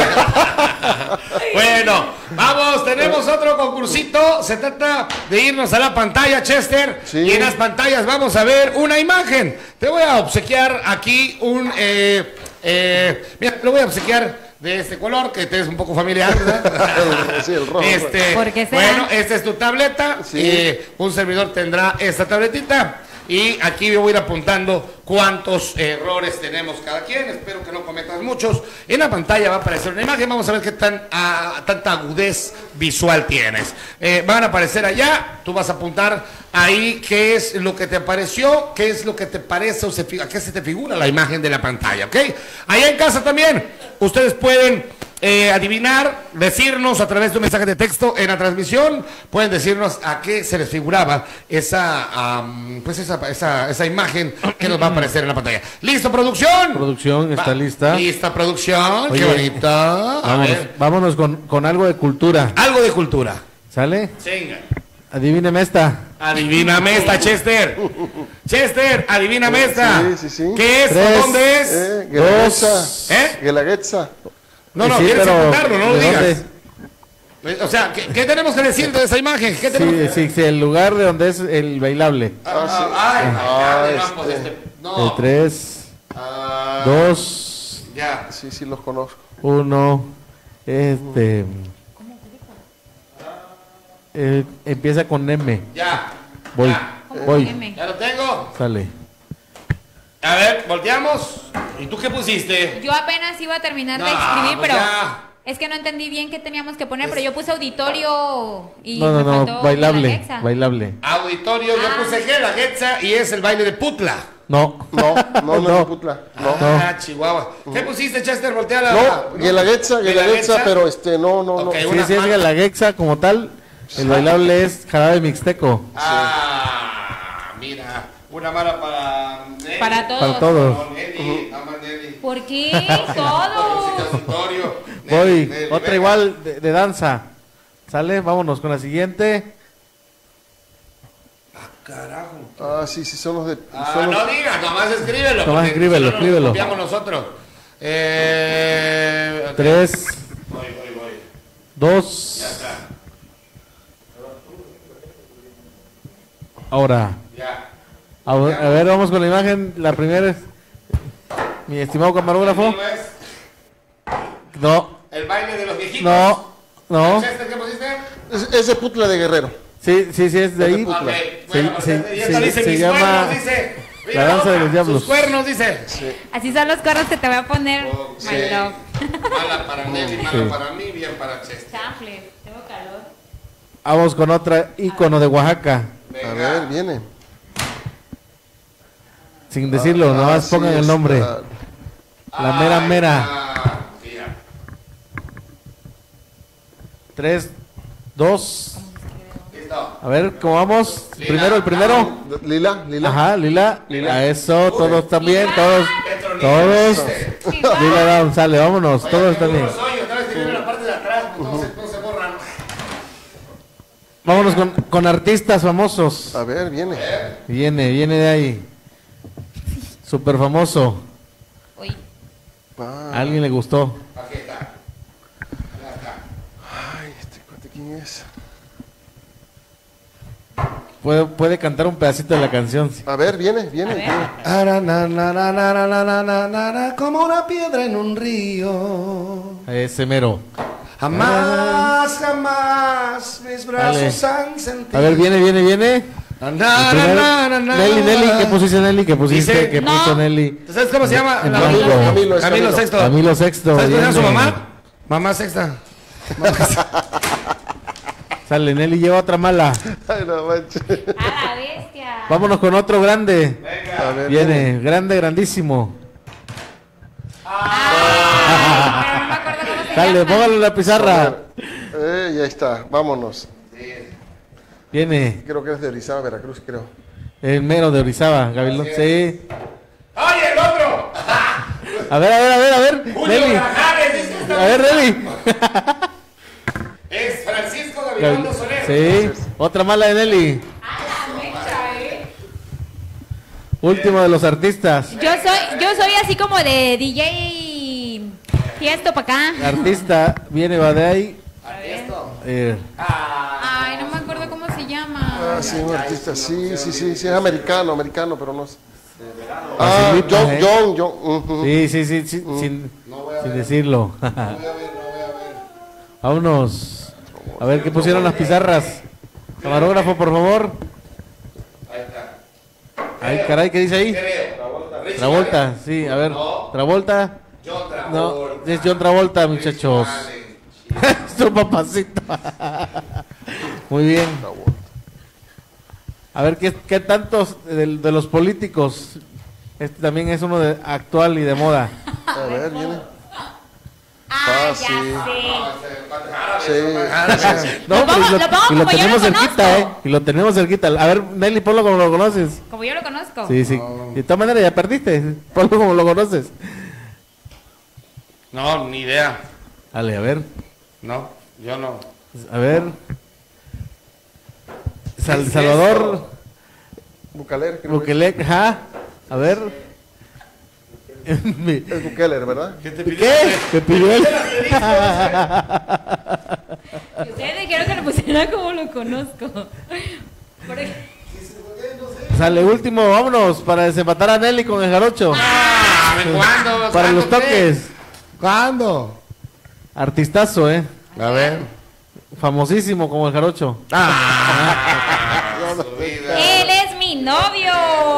Bueno, vamos, tenemos otro concursito. Se trata de irnos a la pantalla, Chester. Sí. Y en las pantallas vamos a ver una imagen. Te voy a obsequiar aquí mira, lo voy a obsequiar de este color, que te es un poco familiar, ¿verdad? Sí, el rojo. ¿Por qué será? Bueno, esta es tu tableta. Sí. Un servidor tendrá esta tabletita. Y aquí yo voy a ir apuntando cuántos errores tenemos cada quien. Espero que no cometas muchos. En la pantalla va a aparecer una imagen. Vamos a ver qué tanta agudez visual tienes. Van a aparecer allá. Tú vas a apuntar ahí qué es lo que te apareció, qué es lo que te parece o a qué se te figura la imagen de la pantalla, ¿ok? Allá en casa también, ustedes pueden adivinar, decirnos a través de un mensaje de texto en la transmisión, pueden decirnos a qué se les figuraba esa imagen que nos va a aparecer en la pantalla. ¿Listo, producción? Producción, ¿está lista? Lista, producción. Oye, qué bonita. Vámonos con algo de cultura. Algo de cultura. ¿Sale? Venga. Adivíneme esta. Adivíname esta, Chester. Chester, adivíname esta. Sí. ¿Qué es? 3, ¿Dónde es? Guelaguetza. Guelaguetza. No, Sí, quieres pero apuntarlo, no lo ¿de digas. dónde? O sea, ¿qué tenemos que decir de esa imagen? ¿Qué tenemos? Sí, el lugar de donde es el bailable. No. 3, 2, Ya. Sí, los conozco. 1. Empieza con M. Ya. Voy. Ya. Voy. Ya lo tengo. Sale. A ver, volteamos. ¿Y tú qué pusiste? Yo apenas iba a terminar de No, escribir, pues pero ya. es que no entendí bien qué teníamos que poner, pero yo puse auditorio y No, me faltó bailable. Guelaguetza. Bailable. Auditorio, yo puse Guelaguetza y es el baile de Putla. No. No es Putla. Chihuahua. ¿Qué pusiste, Chester? Voltea No, Guelaguetza, pero no. Ok, Sí, unas sí es manos. Guelaguetza como tal. El bailable es jarabe mixteco. Mira, una mala para Nelly. Para todos. Para todos. No, Nelly, nada más Nelly. ¿Por qué? Todos. Voy. Nelly, Otra venga. igual de danza. ¿Sale? Vámonos con la siguiente. Carajo. Sí, son los de... No digas, nomás escríbelo. Nomás porque escríbelo, solo nos escríbelo. copiamos nosotros. Ok. 3, Voy. 2. Ya está. Ahora. Ya. A ver, vamos con la imagen. La primera es. Mi estimado camarógrafo. ¿El mío es No, el baile de los viejitos? no. Chester, ¿qué pusiste? qué? Es de Putla de Guerrero. Sí, es de ahí. Ok, Sí, bueno, sí, y esta sí, dice se mis llama cuernos, dice. La danza de los diablos. Sus cuernos, dice. Así son los cuernos que te voy a poner, Sí. my love. Mala para Nelly, mala Sí. para mí, bien para Chester. Chanfle, tengo calor. Vamos con otra ícono de Oaxaca. A ver, viene. Sin decirlo, nada más Así pongan el es, nombre. ah, La mera mera. Mira. 3, 2. Listo. A ver, ¿cómo vamos? Lila. Primero, el primero. Lila. Ajá, Lila. A eso, todos también, todos. Petronila. Todos. Lila Down, sale, vámonos, todos Oye, también. los hoyos, otra vez que viene la parte de atrás, pues no se borran. Vámonos con artistas famosos. A ver, viene. Viene de ahí. Súper famoso. Uy. Ah, ¿A alguien le gustó? Aquí está. Ya está. Ay, este cuate, ¿quién es? Puede cantar un pedacito de la canción. Sí. A ver, viene. Como una piedra en un río. Ese mero. Jamás mis brazos Dale. han sentido. A ver, viene. El primero, Nelly, ¿qué pusiste Nelly? ¿Qué pusiste? Dice- ¿Qué No. puso Nelly? ¿Tú sabes cómo se llama? En Camilo blanco. Camilo Sexto. Camilo Sexto. ¿Sabes cómo se llama su viene. mamá? Mamá Sexta. Sale, Nelly lleva otra mala. Ay, no manches. A la bestia. Vámonos con otro grande. A ver, Viene, grandísimo. Pero no me acuerdo cómo se Dale, llama. póngalo en la pizarra. Ya está, vámonos. Viene, Creo que es de Orizaba, Veracruz, creo. el mero de Orizaba, Gavilón. Sí. ¡Oye, el otro! A ver, Julio Nelly. Grajares, dice esta A ver, Nelly. Es Francisco Gabilondo Soler. Sí, otra mala de Nelly. A la mecha, Último de los artistas. Yo soy así como de DJ Tiesto para acá. Artista, va de ahí. Ay, no me acuerdo cómo se llama. Ah, sí, un artista, sí, es americano, pero no sé. Ah, Facilita, John. Ujú. Sí, sin decirlo. Vámonos. A ver qué pusieron las pizarras. Camarógrafo, por favor. Ahí está. Ay, caray, ¿qué dice ahí? Richie Travolta, Valens. sí, a ver. No. Travolta. John Travolta. No, es John Travolta, muchachos. Su papacito. Muy bien. A ver, ¿qué tantos de los políticos? Este también es uno de actual y de moda. A ver, viene. Ah, sí. ya sé. Sí. No, Lo pongo- pues, lo pongo y lo como yo lo tenemos cerquita, conozco. Y lo tenemos cerquita. A ver, Nelly, ponlo como lo conoces. Como yo lo conozco. Sí. De todas maneras, ya perdiste. Ponlo como lo conoces. No, ni idea. Dale, a ver. No, yo no. A ver. Salvador Bucaler, creo que Bukele, ajá. A ver. es Bukeler, ¿verdad? ¿Qué te ¿Qué? ¿Qué pidió él? Y ustedes dijeron que lo pusiera como lo conozco. Porque- Sale último, vámonos para desempatar a Nelly con el jarocho. ¿Cuándo? Para los toques. ¿Cuándo? Artistazo, A ver. famosísimo como el jarocho. Su vida. Él es mi novio.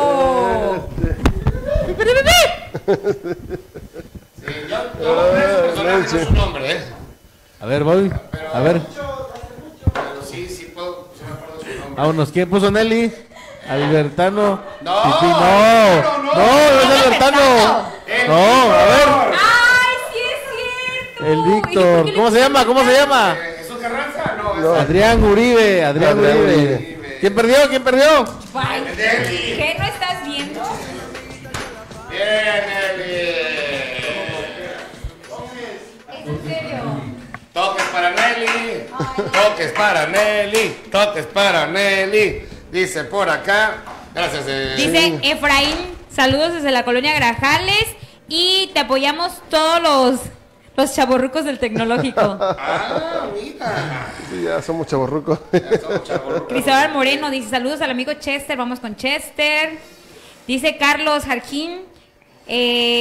Sí, yo ese personaje no es su nombre, ¿eh? A ver, voy. A ver, Pero sí puedo, sí me acuerdo su nombre. vámonos. ¿Quién puso Nelly? Albertano. No, Pipí. No, no, no es Albertano. No, a ver. Ay, sí es cierto. El ¿Y por Víctor. qué le ¿Cómo se llama? ¿Cómo se llama? ¿Jesús Carranza? No, No. Adrián Uribe. Adrián Adrián Uribe. Uribe. ¿Quién perdió? ¿Quién perdió? Ay, Nelly. ¿qué no estás viendo? Bien, Nelly. ¿Es en serio? Toques para Nelly. Toques para Nelly. Toques para Nelly. Dice por acá. Gracias. Dice Efraín, saludos desde la colonia Grajales y te apoyamos todos los chavorrucos del tecnológico. Ah, mira. Sí, ya somos chavorrucos. Cristóbal Moreno dice saludos al amigo Chester, vamos con Chester. Dice Carlos Jarquín, sin duda la mejor opción, hombre de experiencia, trabajador, honesto. Pues sí, sí, sí. Yo lo conozco como John Travolta. John Travolta. Sí,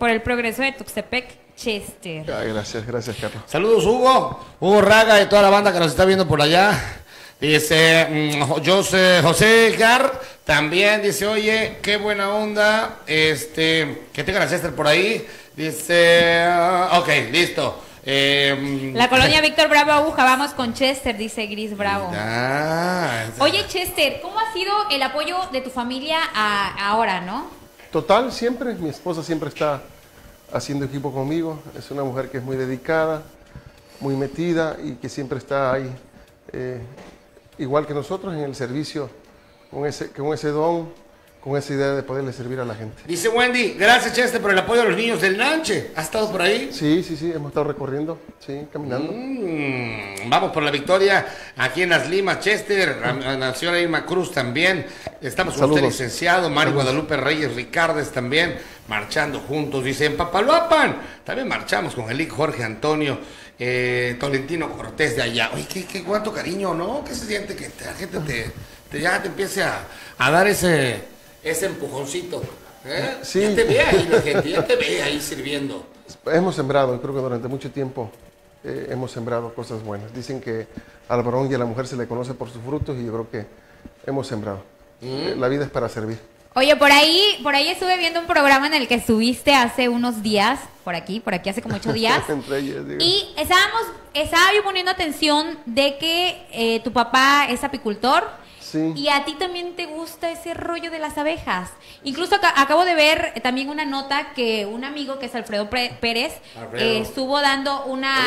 por el progreso de Tuxtepec, Chester. Ay, gracias, Carlos. Saludos, Hugo Raga y toda la banda que nos está viendo por allá. Dice José Edgar, también dice, oye, qué buena onda, que tengan a Chester por ahí. Dice, ok, listo. La colonia Víctor Bravo Aguja, vamos con Chester, dice Gris Bravo. Oye, Chester, ¿cómo ha sido el apoyo de tu familia ahora, no? Total, siempre, mi esposa siempre está haciendo equipo conmigo, es una mujer que es muy dedicada, muy metida y que siempre está ahí, igual que nosotros, en el servicio, con ese don, con esa idea de poderle servir a la gente. Dice Wendy, gracias Chester por el apoyo a los niños del Nanche. ¿Has estado por ahí? Sí, hemos estado recorriendo, sí, caminando. Vamos por la victoria aquí en Las Limas, Chester, a la señora Irma Cruz también. Estamos con usted, licenciado, Mario Guadalupe Reyes Ricardes también, marchando juntos. Dice, en Papaloapan, también marchamos con el hijo Jorge Antonio, Tolentino Cortés de allá. Oye, qué cuánto cariño, ¿no? ¿Qué se siente que la gente ya te empiece a dar ese empujoncito? Sí. Ya te ve ahí la gente, ya te ve ahí sirviendo. Hemos sembrado, creo que durante mucho tiempo hemos sembrado cosas buenas. Dicen que al varón y a la mujer se le conoce por sus frutos y yo creo que hemos sembrado. La vida es para servir. Oye, por ahí estuve viendo un programa en el que subiste hace unos días, por aquí hace como 8 días. Entre ellas, digo. Y estaba yo poniendo atención de que tu papá es apicultor. Sí. Y a ti también te gusta ese rollo de las abejas. Incluso acabo de ver también una nota que un amigo que es Alfredo Pérez estuvo dando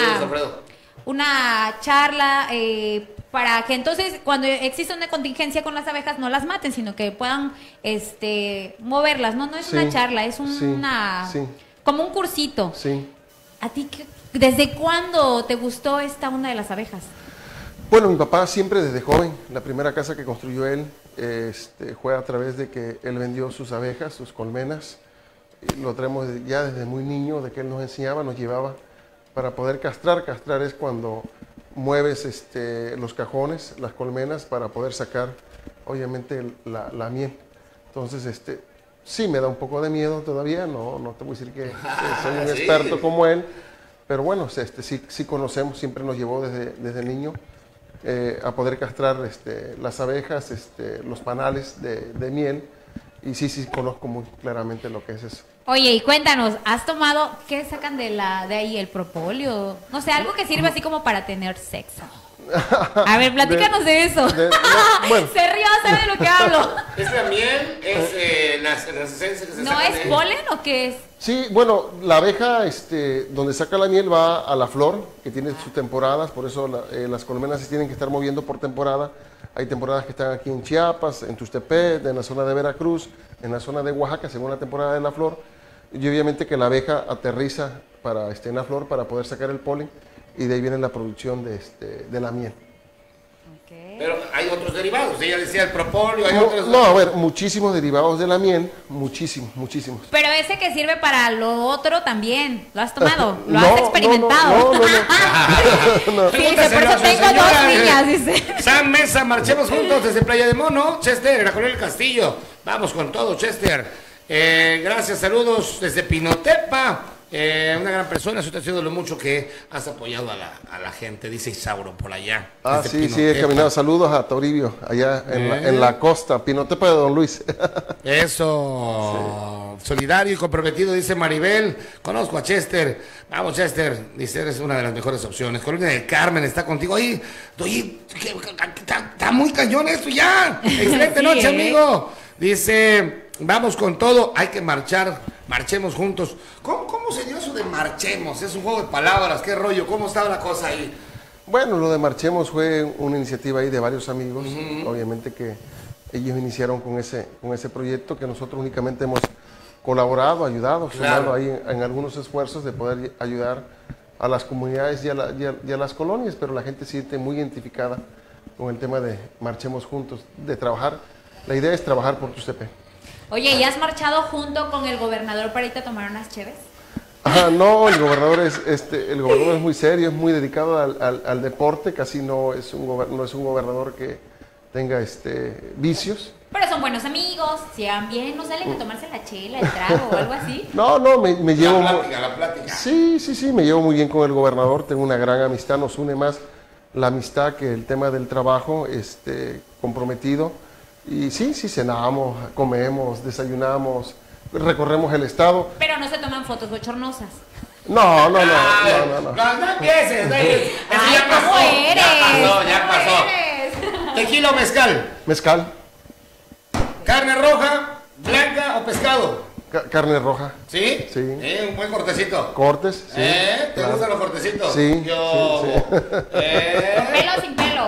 una charla para que entonces cuando exista una contingencia con las abejas no las maten, sino que puedan moverlas. No es una charla, es como un cursito. Sí. ¿A ti desde cuándo te gustó esta onda de las abejas? Bueno, mi papá siempre desde joven, la primera casa que construyó él fue a través de que él vendió sus abejas, sus colmenas. Y lo traemos ya desde muy niño, de que él nos enseñaba, nos llevaba para poder castrar. Castrar es cuando mueves los cajones, las colmenas, para poder sacar, obviamente, la miel. Entonces, sí me da un poco de miedo todavía, no te voy a decir que soy un experto como él, pero bueno, sí conocemos, siempre nos llevó desde niño. A poder castrar las abejas, los panales de miel, y sí conozco muy claramente lo que es eso. Oye, y cuéntanos, ¿has tomado, qué sacan de ahí, el propóleo? No sé, algo que sirve así como para tener sexo. A ver, platícanos de eso. Bueno. Se ríe, sabe de lo que hablo. ¿Es la miel? ¿Es las esencias que se ¿No sacan es polen o qué es? Sí, bueno, la abeja donde saca la miel va a la flor, que tiene sus temporadas, por eso las colmenas se tienen que estar moviendo por temporada. Hay temporadas que están aquí en Chiapas, en Tuxtepec, en la zona de Veracruz, en la zona de Oaxaca, según la temporada de la flor. Y obviamente que la abeja aterriza en la flor para poder sacar el polen, y de ahí viene la producción de la miel. Okay. Pero hay otros derivados, ella decía el propóleo, hay otros... No, a ver, muchísimos derivados de la miel, muchísimos. Pero ese que sirve para lo otro también, ¿lo has tomado? ¿Lo has experimentado? No. Sí, dice, por eso tengo 2 niñas, dice. Sam Mesa, marchemos juntos desde Playa de Mono, Chester, en la Colonia del Castillo. Vamos con todo, Chester. Gracias, saludos desde Pinotepa. Una gran persona, eso te ha sido lo mucho que has apoyado a la gente, dice Isauro por allá. Sí, he caminado. Saludos a Toribio, allá en la costa, Pinotepa de Don Luis. Eso, sí. Solidario y comprometido, dice Maribel. Conozco a Chester. Vamos, Chester, dice, eres una de las mejores opciones. Colonia del Carmen está contigo. Oye, está muy cañón esto ya. Excelente noche, amigo. Dice, vamos con todo, hay que marchar, marchemos juntos. ¿Cómo se dio eso de marchemos? Es un juego de palabras, qué rollo, ¿cómo estaba la cosa ahí? Bueno, lo de Marchemos fue una iniciativa ahí de varios amigos. Obviamente que ellos iniciaron con ese proyecto, que nosotros únicamente hemos colaborado, ayudado, sumado ahí en algunos esfuerzos de poder ayudar a las comunidades y a las colonias, pero la gente se siente muy identificada con el tema de Marchemos Juntos, de trabajar. La idea es trabajar por Tuxtepec. Oye, ¿y has marchado junto con el gobernador para irte a tomar unas cheves? No, el gobernador es muy serio, es muy dedicado al deporte, casi no es un gobernador que tenga vicios. Por eso son buenos amigos, se llevan bien, no salen a tomarse la chela, el trago o algo así. No, me llevo... La plática. Sí, me llevo muy bien con el gobernador, tengo una gran amistad, nos une más la amistad que el tema del trabajo, comprometido. Y sí, cenamos, comemos, desayunamos, recorremos el estado. Pero no se toman fotos bochornosas. No. No empieces. Ay, ¿cómo eres? Ya pasó. ¿Tequila o mezcal? Mezcal. ¿Carne roja, blanca o pescado? Carne roja. ¿Sí? Sí. Un buen cortecito. Cortes, sí. ¿Te claro. gustan los cortecitos? Sí. ¿Pelo o sin pelo?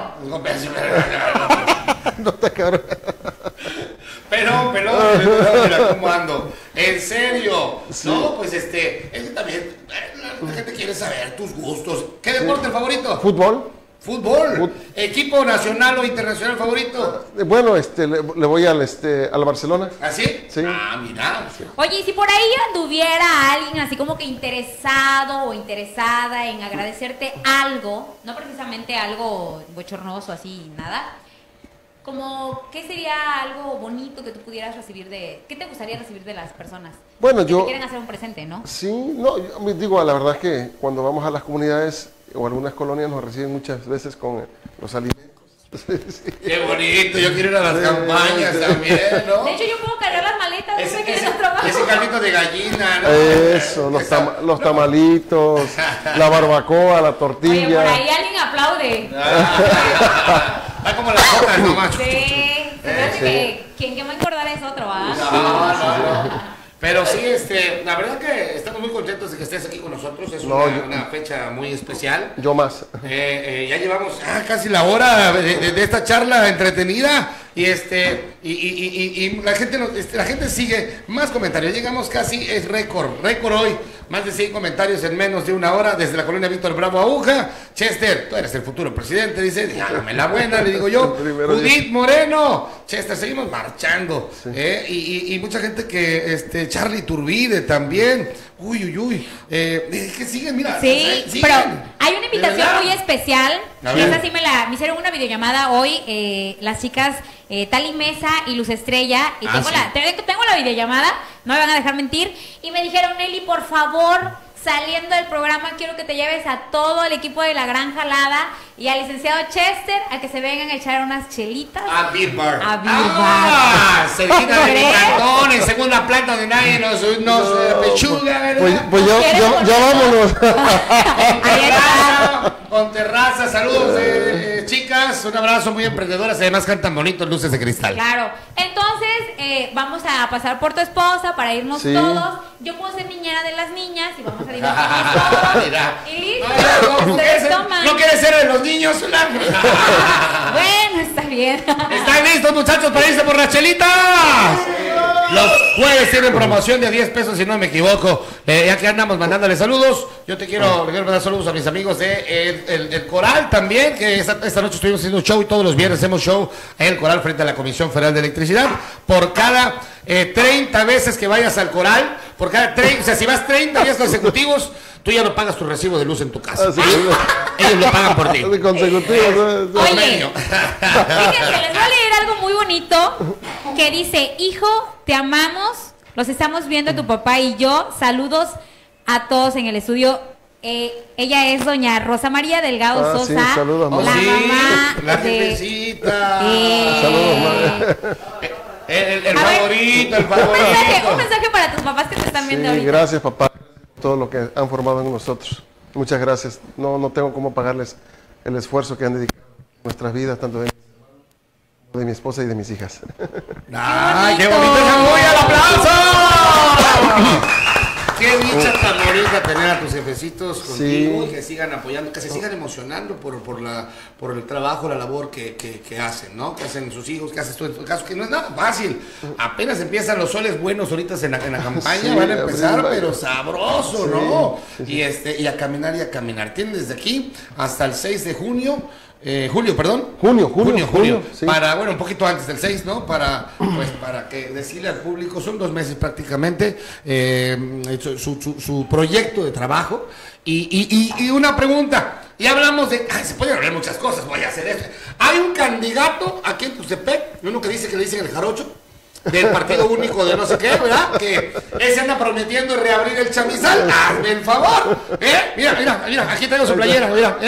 No te cabrón. Pero, mira cómo ando. En serio. Sí. No, pues es que también la gente quiere saber tus gustos. ¿Qué deporte favorito? Fútbol. Fútbol. ¿Equipo nacional o internacional favorito? Bueno, le voy al Barcelona. ¿Ah, sí? Sí. Ah, mira. Oye, y si por ahí anduviera alguien así como que interesado o interesada en agradecerte algo, no precisamente algo bochornoso así, nada, como, ¿qué sería algo bonito que tú pudieras recibir qué te gustaría recibir de las personas? Bueno, que te quieren hacer un presente, ¿no? Sí, no, yo me digo, la verdad es que cuando vamos a las comunidades o algunas colonias nos reciben muchas veces con los alimentos. Sí. Qué bonito, yo quiero ir a las campañas también, ¿no? De hecho, yo puedo cargar las maletas, no me quieres trabajo. Ese caldito de gallina, ¿no? Eso, los tamalitos, la barbacoa, la tortilla. Oye, por ahí alguien aplaude. Está como las cocas nomás. Sí, se me hace que quien va a engordar es otro, ¿ah? No. Pero sí, la verdad que estamos muy contentos de que estés aquí con nosotros. Es una fecha muy especial. Yo más. Ya llevamos casi la hora de esta charla entretenida. Y la gente sigue más comentarios. Llegamos casi, es récord hoy. Más de 100 comentarios en menos de una hora desde la colonia Víctor Bravo Aguja. Chester, tú eres el futuro presidente, dice. Dame la buena, le digo yo. Judith Moreno. Chester, seguimos marchando. Sí. Y mucha gente que, Charlie Turbide también. Uy. Que siguen, mira. Sí, siguen. pero hay una invitación muy especial. A ver. Esa sí me hicieron una videollamada hoy, las chicas Tali Mesa y Luz Estrella. Y tengo la videollamada, no me van a dejar mentir. Y me dijeron, Nelly, por favor, saliendo del programa, quiero que te lleves a todo el equipo de La Gran Jalada y al licenciado Chester a que se vengan a echar unas chelitas. A Beer Bar. A Beer Bar. Cerquita de mi cantón, en segunda planta donde nadie nos pechuga, ¿verdad? Pues ya vámonos. Ahí está. Con terraza, saludos chicas, un abrazo, muy emprendedoras, además cantan bonitos, Luces de Cristal. Claro, entonces vamos a pasar por tu esposa para irnos todos. Yo puedo ser niñera de las niñas y vamos a divertirnos todos. Mira. Y listo. ¿No quieres ser de los niños? Bueno, está bien. ¿Están listos, muchachos, para irse por las chelitas? Los jueves tienen promoción de 10 pesos, si no me equivoco. Ya que andamos mandándole saludos, yo le quiero mandar saludos a mis amigos de el Coral también, que esta noche estuvimos haciendo show y todos los viernes hacemos show en el Coral frente a la Comisión Federal de Electricidad. Por cada 30 veces que vayas al Coral, por cada 30, o sea, si vas 30 días consecutivos, tú ya no pagas tu recibo de luz en tu casa. Ellos lo pagan por ti. Consecutivos. Oye, fíjense, les voy a leer algo muy bonito que dice: hijo, te amamos, los estamos viendo tu papá y yo. Saludos a todos en el estudio. Ella es doña Rosa María Delgado Sosa, sí, saludos, la mamá la de jefecita. Saludos, madre. El A ver, favorito. un mensaje para tus papás que te están viendo ahorita. Gracias, papá, por todo lo que han formado en nosotros. Muchas gracias. No tengo cómo pagarles el esfuerzo que han dedicado a nuestras vidas, tanto de mi esposa y de mis hijas. ¡Ay, qué bonito! ¡Voy al aplauso! Qué dicha tan bonita tener a tus jefecitos contigo y que sigan apoyando, que se sigan emocionando por el trabajo, la labor que hacen, ¿no? Que hacen sus hijos, que haces tú en tu caso, que no es nada fácil. Apenas empiezan los soles buenos ahorita en la campaña, van a empezar, pero sabroso, ¿no? Y a caminar y a caminar. Tienen desde aquí hasta el 6 de junio. Julio, perdón. Junio. Sí. Para, bueno, un poquito antes del 6, ¿no? Para que decirle al público, son 2 meses prácticamente, su proyecto de trabajo. Y una pregunta, y hablamos de, se pueden hablar muchas cosas, voy a hacer esto. Hay un candidato aquí en Tuxtepec, uno que dice que le dicen el jarocho, del partido único de no sé qué, ¿verdad? Que ese anda prometiendo reabrir el chamizal. Hazme el favor. Mira, aquí tengo su playera, mira.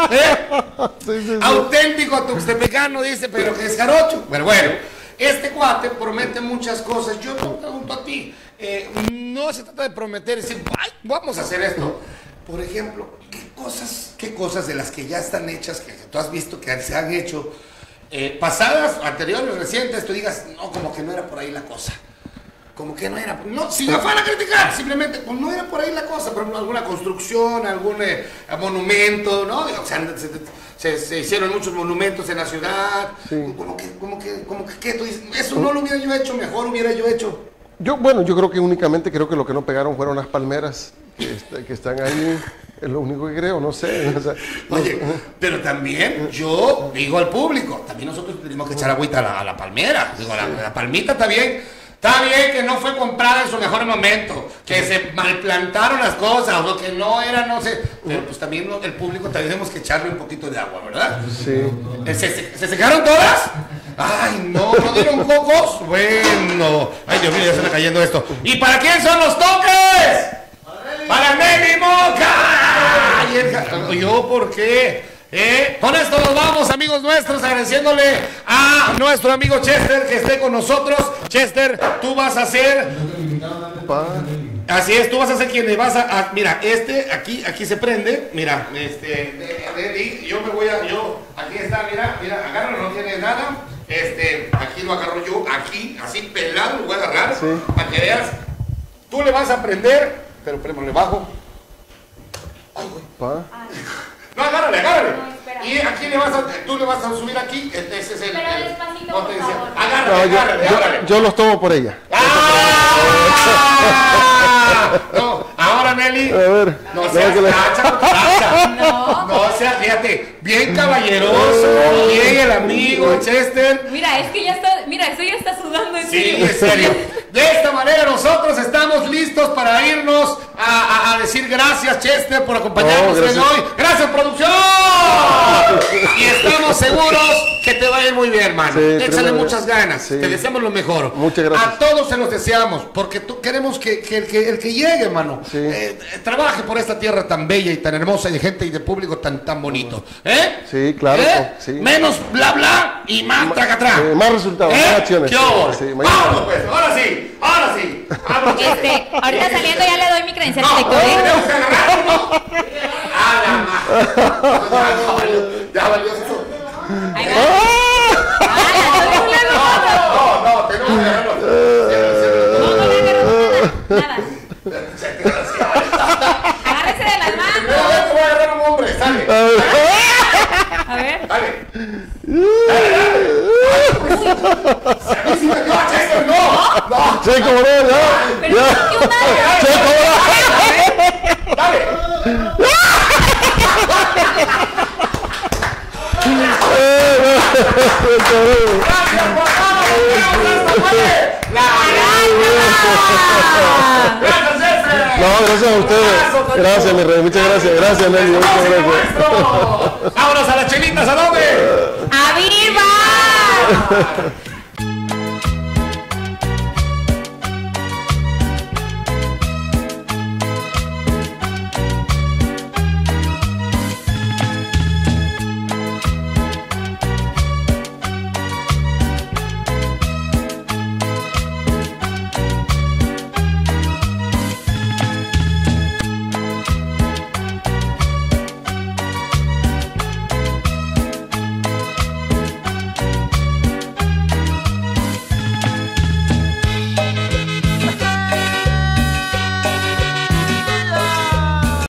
Sí. Auténtico tuxtepecano, dice, pero que es jarocho. Pero bueno, este cuate promete muchas cosas. Yo te pregunto a ti, no se trata de prometer, decir, ay, vamos a hacer esto. Por ejemplo, ¿qué cosas de las que ya están hechas, que tú has visto que se han hecho, pasadas, anteriores, recientes, tú digas, no, como que no era por ahí la cosa? Como que no era, no, si no van a criticar, simplemente, pues no era por ahí la cosa. Por ejemplo, alguna construcción, algún monumento, ¿no? O sea, se hicieron muchos monumentos en la ciudad. Sí. Como que, ¿qué? Tú dices, eso no lo hubiera yo hecho, mejor hubiera yo hecho. Yo creo que únicamente lo que no pegaron fueron las palmeras que están ahí. Es lo único que creo, no sé. O sea, oye, pero también yo digo al público, también nosotros tenemos que echar agüita a la palmera. Digo, la palmita está bien que no fue comprada en su mejor momento, que se malplantaron las cosas, o que no era, no sé. Pero pues también el público también tenemos que echarle un poquito de agua, ¿verdad? Sí. ¿Se secaron todas? Ay, no dieron cocos. Bueno, ay, Dios mío, ya se está cayendo esto. ¿Y para quién son los toques? ¡Para Nelly Moca! ¿Yo por qué? Con esto nos vamos, amigos nuestros, agradeciéndole a nuestro amigo Chester que esté con nosotros. Chester, tú vas a ser... Así es, tú vas a ser quien le vas a... mira, aquí se prende. Mira, yo me voy a... aquí está, mira, agárralo, no tiene nada. Aquí lo agarro yo, aquí, así pelado, lo voy a agarrar, sí, para que veas. Tú le vas a prender, pero le bajo. Ay, güey. No, agárrale. No, y aquí tú le vas a subir aquí. Ese es el. Pero despacito, por favor. Agárrale. Yo los tomo por ella. No, ahora Nelly. A ver. No seas cacha. No seas, fíjate, bien caballeroso, bien el amigo Chester. Mira, es que ya está, esto ya está sudando en serio. Sí, en serio. De esta manera nosotros estamos listos para irnos a decir gracias, Chester, por acompañarnos hoy. Gracias, producción. Y estamos seguros que te va a ir muy bien, hermano. Sí, échale muchas ganas. Sí. Te deseamos lo mejor. Muchas gracias. A todos se los deseamos, porque queremos que el que llegue, hermano, sí, trabaje por esta tierra tan bella y tan hermosa y de gente y de público tan bonito. Sí, claro. Sí. Menos bla bla y más tracatrá. Más resultados, más acciones. ¿Qué sí, vamos pues, ahora sí. Ahorita saliendo ya le doy mi credencial de lector. Tenemos que agarrarlo. Ya valió esto. Ahí va. No, tenemos que agarrarlo. No, nada. Agárrese de las manos. Te voy a agarrar un hombre, sale. A ver. Dale. No. Sí, como no, ya. Pero Sí, como no. Dale. No, gracias a ustedes. Gracias, mi rey. Muchas gracias. Gracias, Nelly. Muchas gracias. Vámonos a las chelitas, ¿a dónde? ¡A viva!